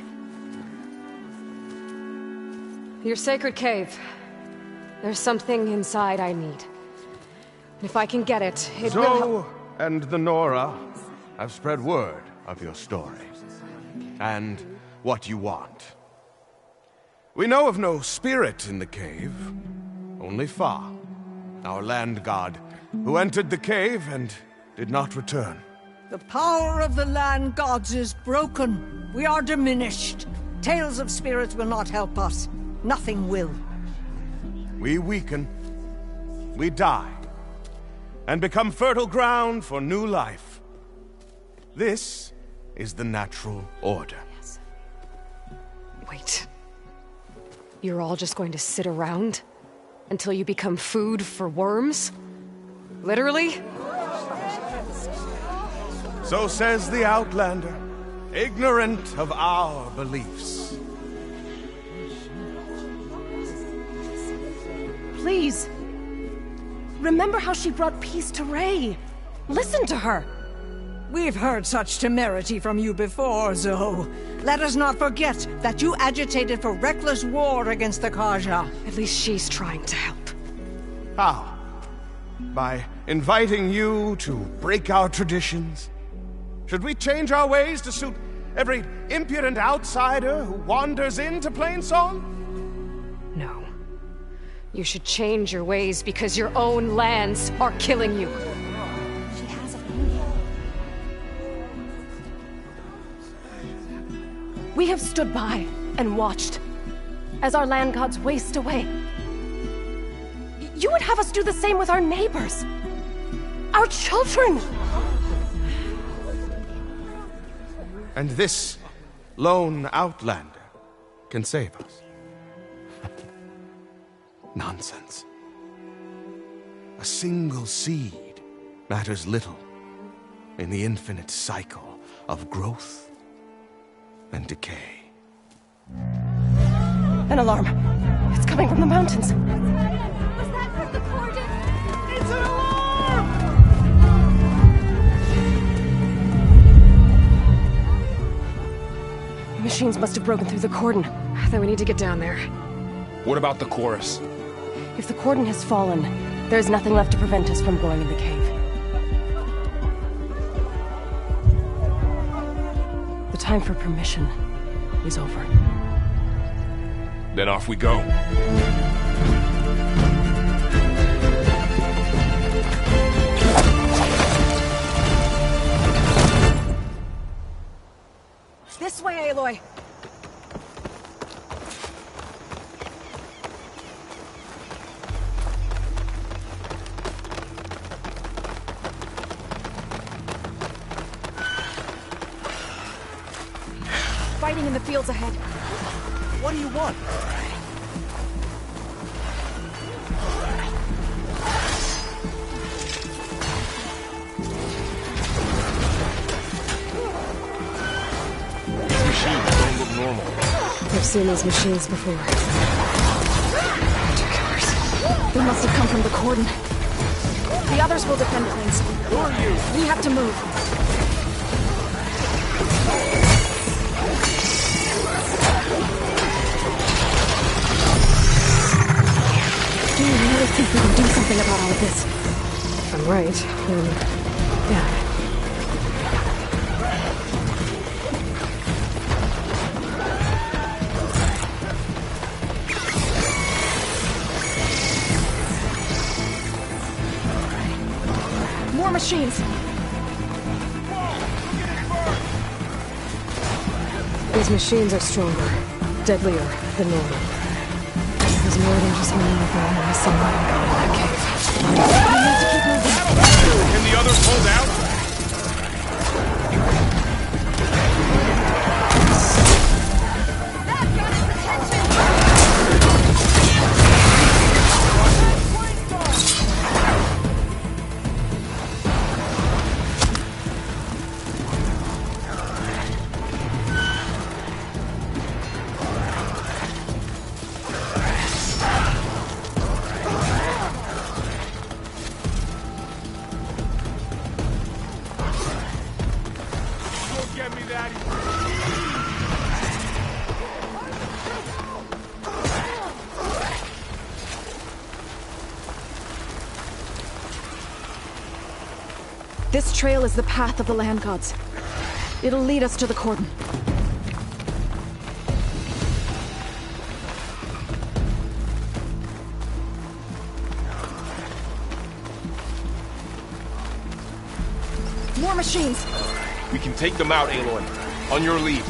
Your sacred cave. There's something inside I need. And if I can get it, it will help. Zoe and the Nora have spread word of your story. And what you want. We know of no spirit in the cave. Only Fa, our land god, who entered the cave and did not return. The power of the land gods is broken. We are diminished. Tales of spirits will not help us. Nothing will. We weaken. We die. And become fertile ground for new life. This is the natural order. Yes. Wait. You're all just going to sit around until you become food for worms? Literally? So says the Outlander, ignorant of our beliefs. Please. Remember how she brought peace to Ray. Listen to her. We've heard such temerity from you before, Zoe. Let us not forget that you agitated for reckless war against the Kaja. At least she's trying to help. How? By inviting you to break our traditions? Should we change our ways to suit every impudent outsider who wanders into Plainsong? No. You should change your ways because your own lands are killing you. She has a phone. We have stood by and watched as our land gods waste away. You would have us do the same with our neighbors, our children. And this lone outlander can save us. Nonsense. A single seed matters little in the infinite cycle of growth and decay. An alarm. It's coming from the mountains. Was that from the Cordon? It's an alarm! Machines must have broken through the cordon. Then we need to get down there. What about the chorus? If the cordon has fallen, there's nothing left to prevent us from going in the cave. The time for permission is over. Then off we go. This way, Aloy! Fighting in the fields ahead. What do you want? These machines don't look normal. I've seen these machines before. Hunter killers. They must have come from the cordon. The others will defend things. Who are you? We have to move. right, then... yeah. More machines! These machines are stronger, deadlier than normal. There's more than just one uniform and a sunlight god in that cave. We need to keep moving. Can the others hold out? This trail is the path of the land gods. It'll lead us to the cordon. More machines! We can take them out, Aloy. On your lead.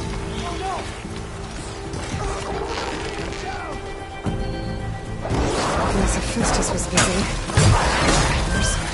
Yes, Hephaestus was busy. We're sorry.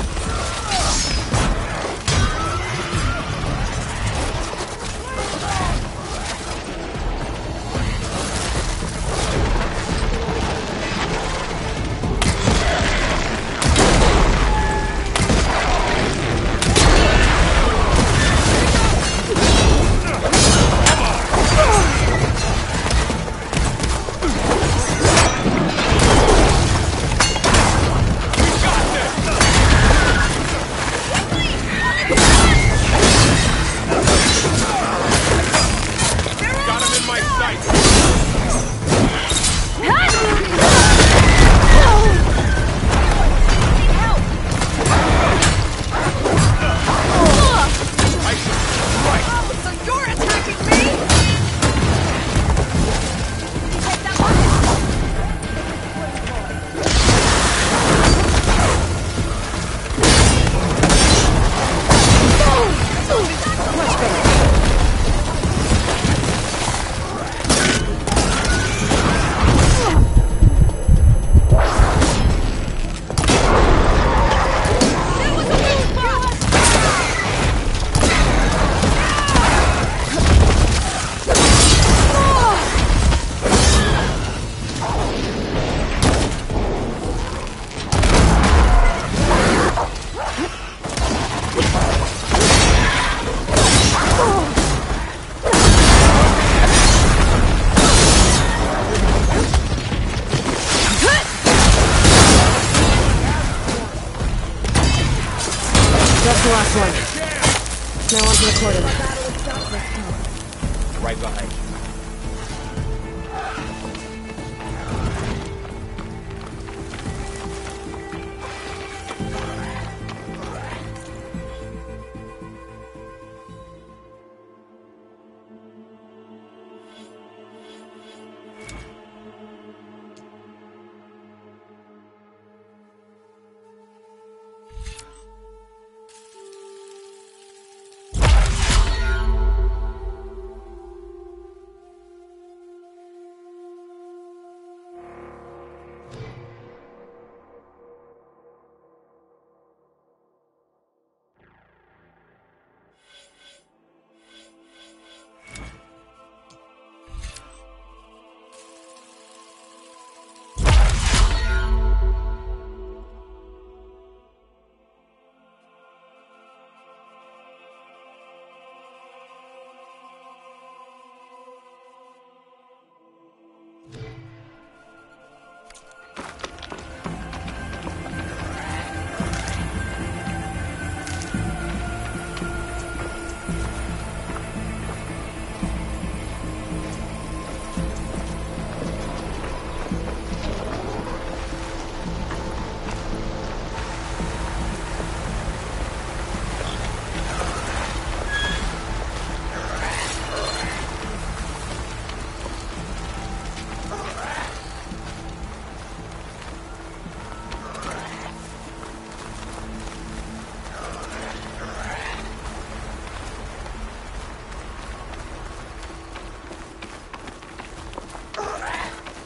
That's the last one. Now onto the cordon. Right behind you.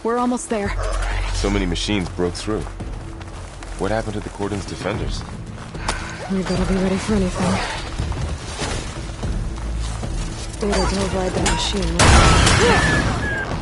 We're almost there. So many machines broke through. What happened to the Cordon's defenders? We better be ready for anything. Better to override that machine.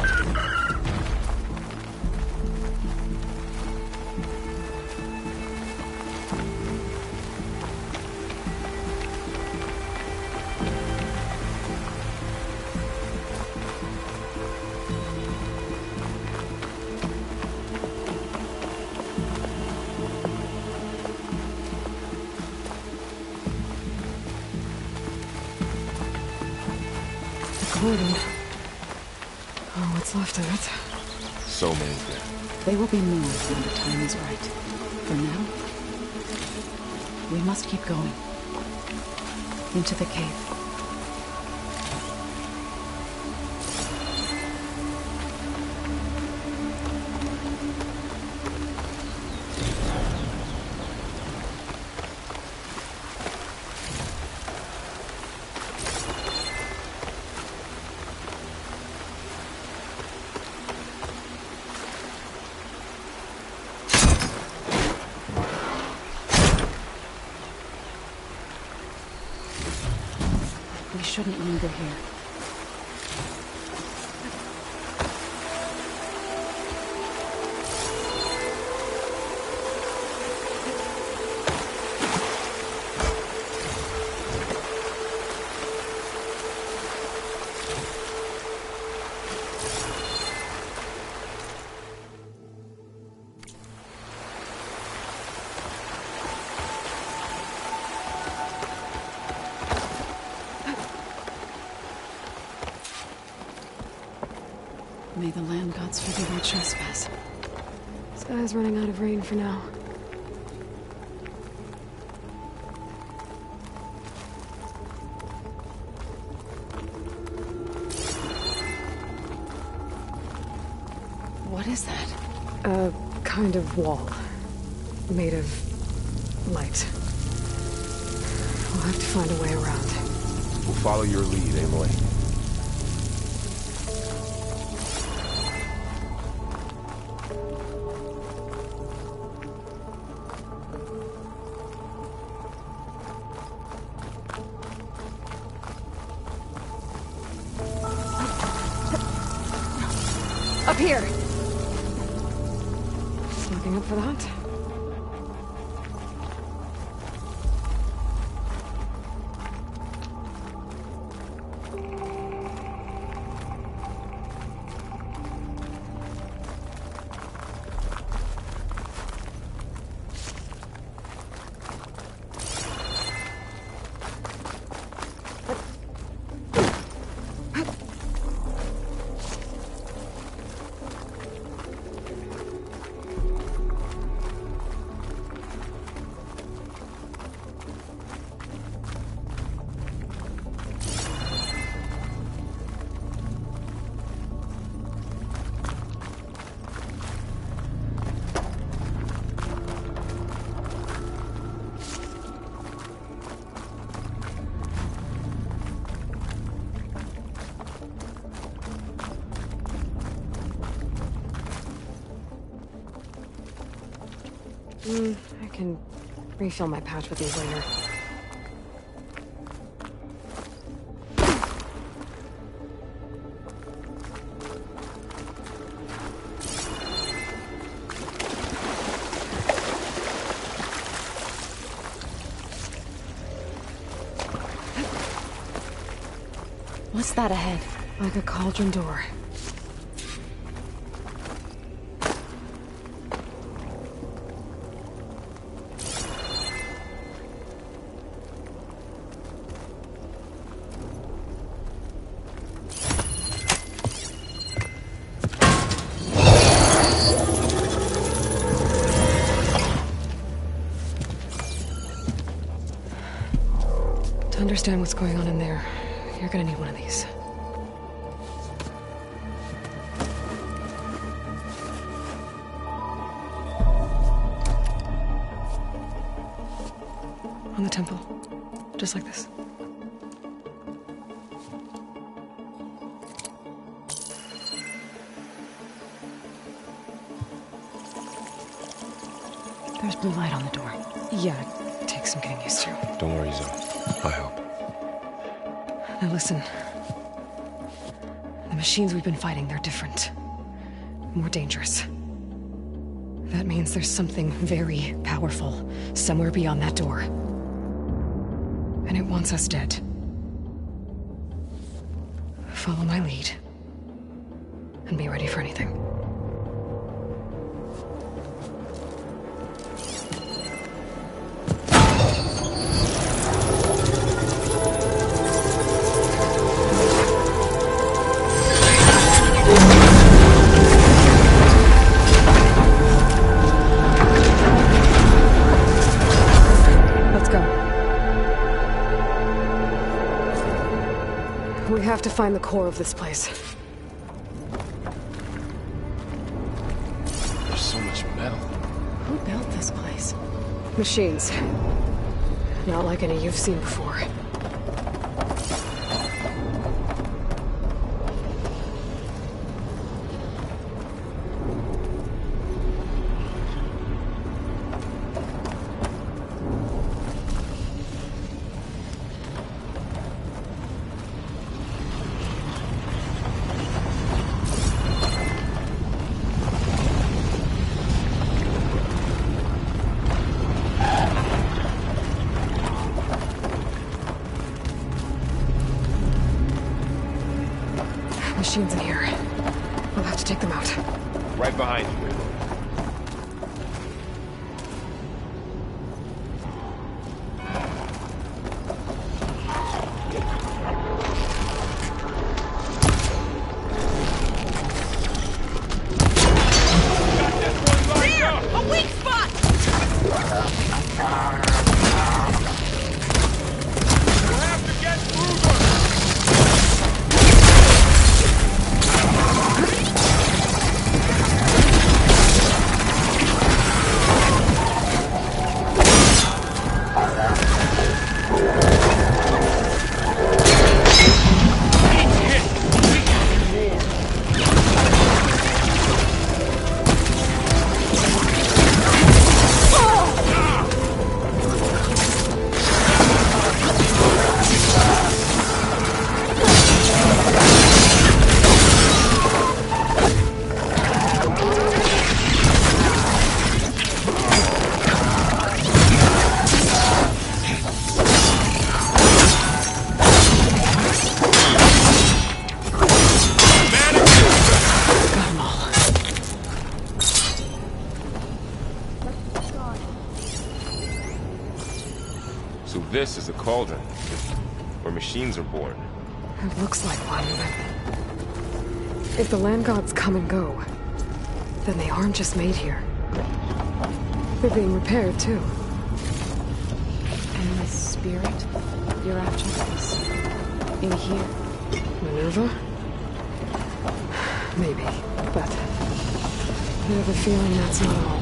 Cordon. Oh, what's left of it? So many dead. They will be moved when the time is right. For now, we must keep going. Into the cave. We shouldn't linger here. May the land gods forgive our trespass. Sky's running out of rain for now. What is that? A kind of wall. Made of light. We'll have to find a way around. We'll follow your lead, Aloy. Up here! Looking up for the hunt. Mm, I can refill my pouch with these later. What's that ahead? Like a cauldron door. To understand what's going on in there, you're gonna need one of these. On the temple. Just like this. There's blue light on the door. Yeah, it takes some getting used to. Don't worry, Zoe. I'll help. Now listen. The machines we've been fighting, they're different. More dangerous. That means there's something very powerful somewhere beyond that door. And it wants us dead. Follow my lead. And be ready for anything. We have to find the core of this place. There's so much metal. Who built this place? Machines. Not like any you've seen before. Machines in here. We'll have to take them out. Right behind you, Aloy. So this is a cauldron, where machines are born. It looks like one, but... if the land gods come and go, then they aren't just made here. They're being repaired, too. And the spirit you're after is in here? Minerva? Maybe, but... I have a feeling that's not all.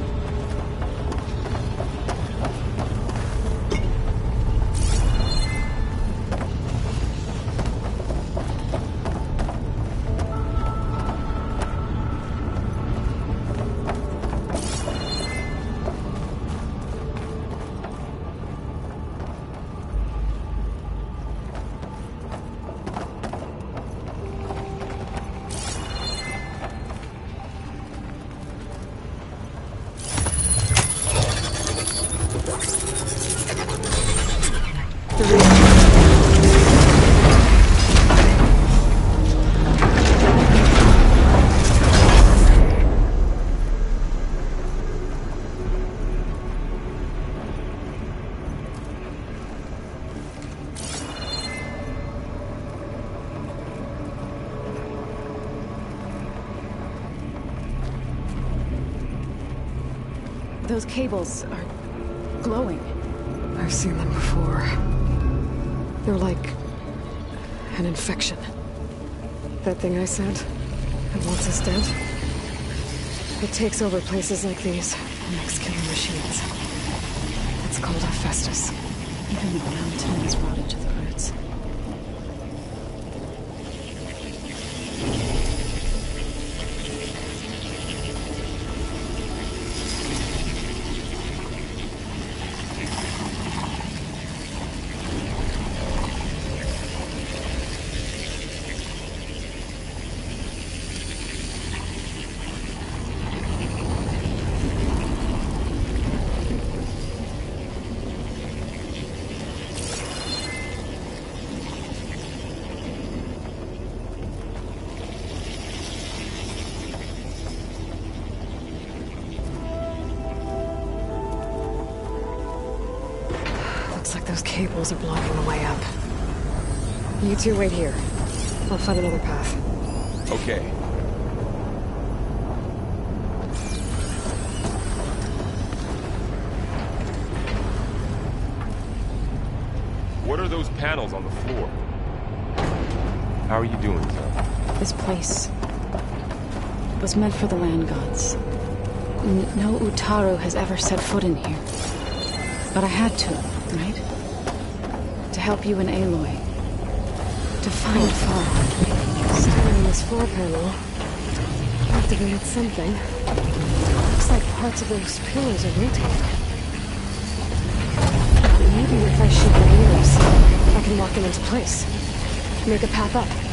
Those cables are glowing. I've seen them before. They're like an infection. That thing I said, and once it's dead, it takes over places like these and makes killing machines. It's called Hephaestus. Even the mountain is rotted to the roots. those cables are blocking the way up. You two wait here. I'll find another path. Okay. What are those panels on the floor? How are you doing, son? This place was meant for the land gods. N no Utaru has ever set foot in here. But I had to, right? To help you and Aloy. To find Far. Standing on this floor panel, activated something. Looks like parts of those pillars are rotating. Maybe if I shoot my ears, I can lock them into place. Make a path up.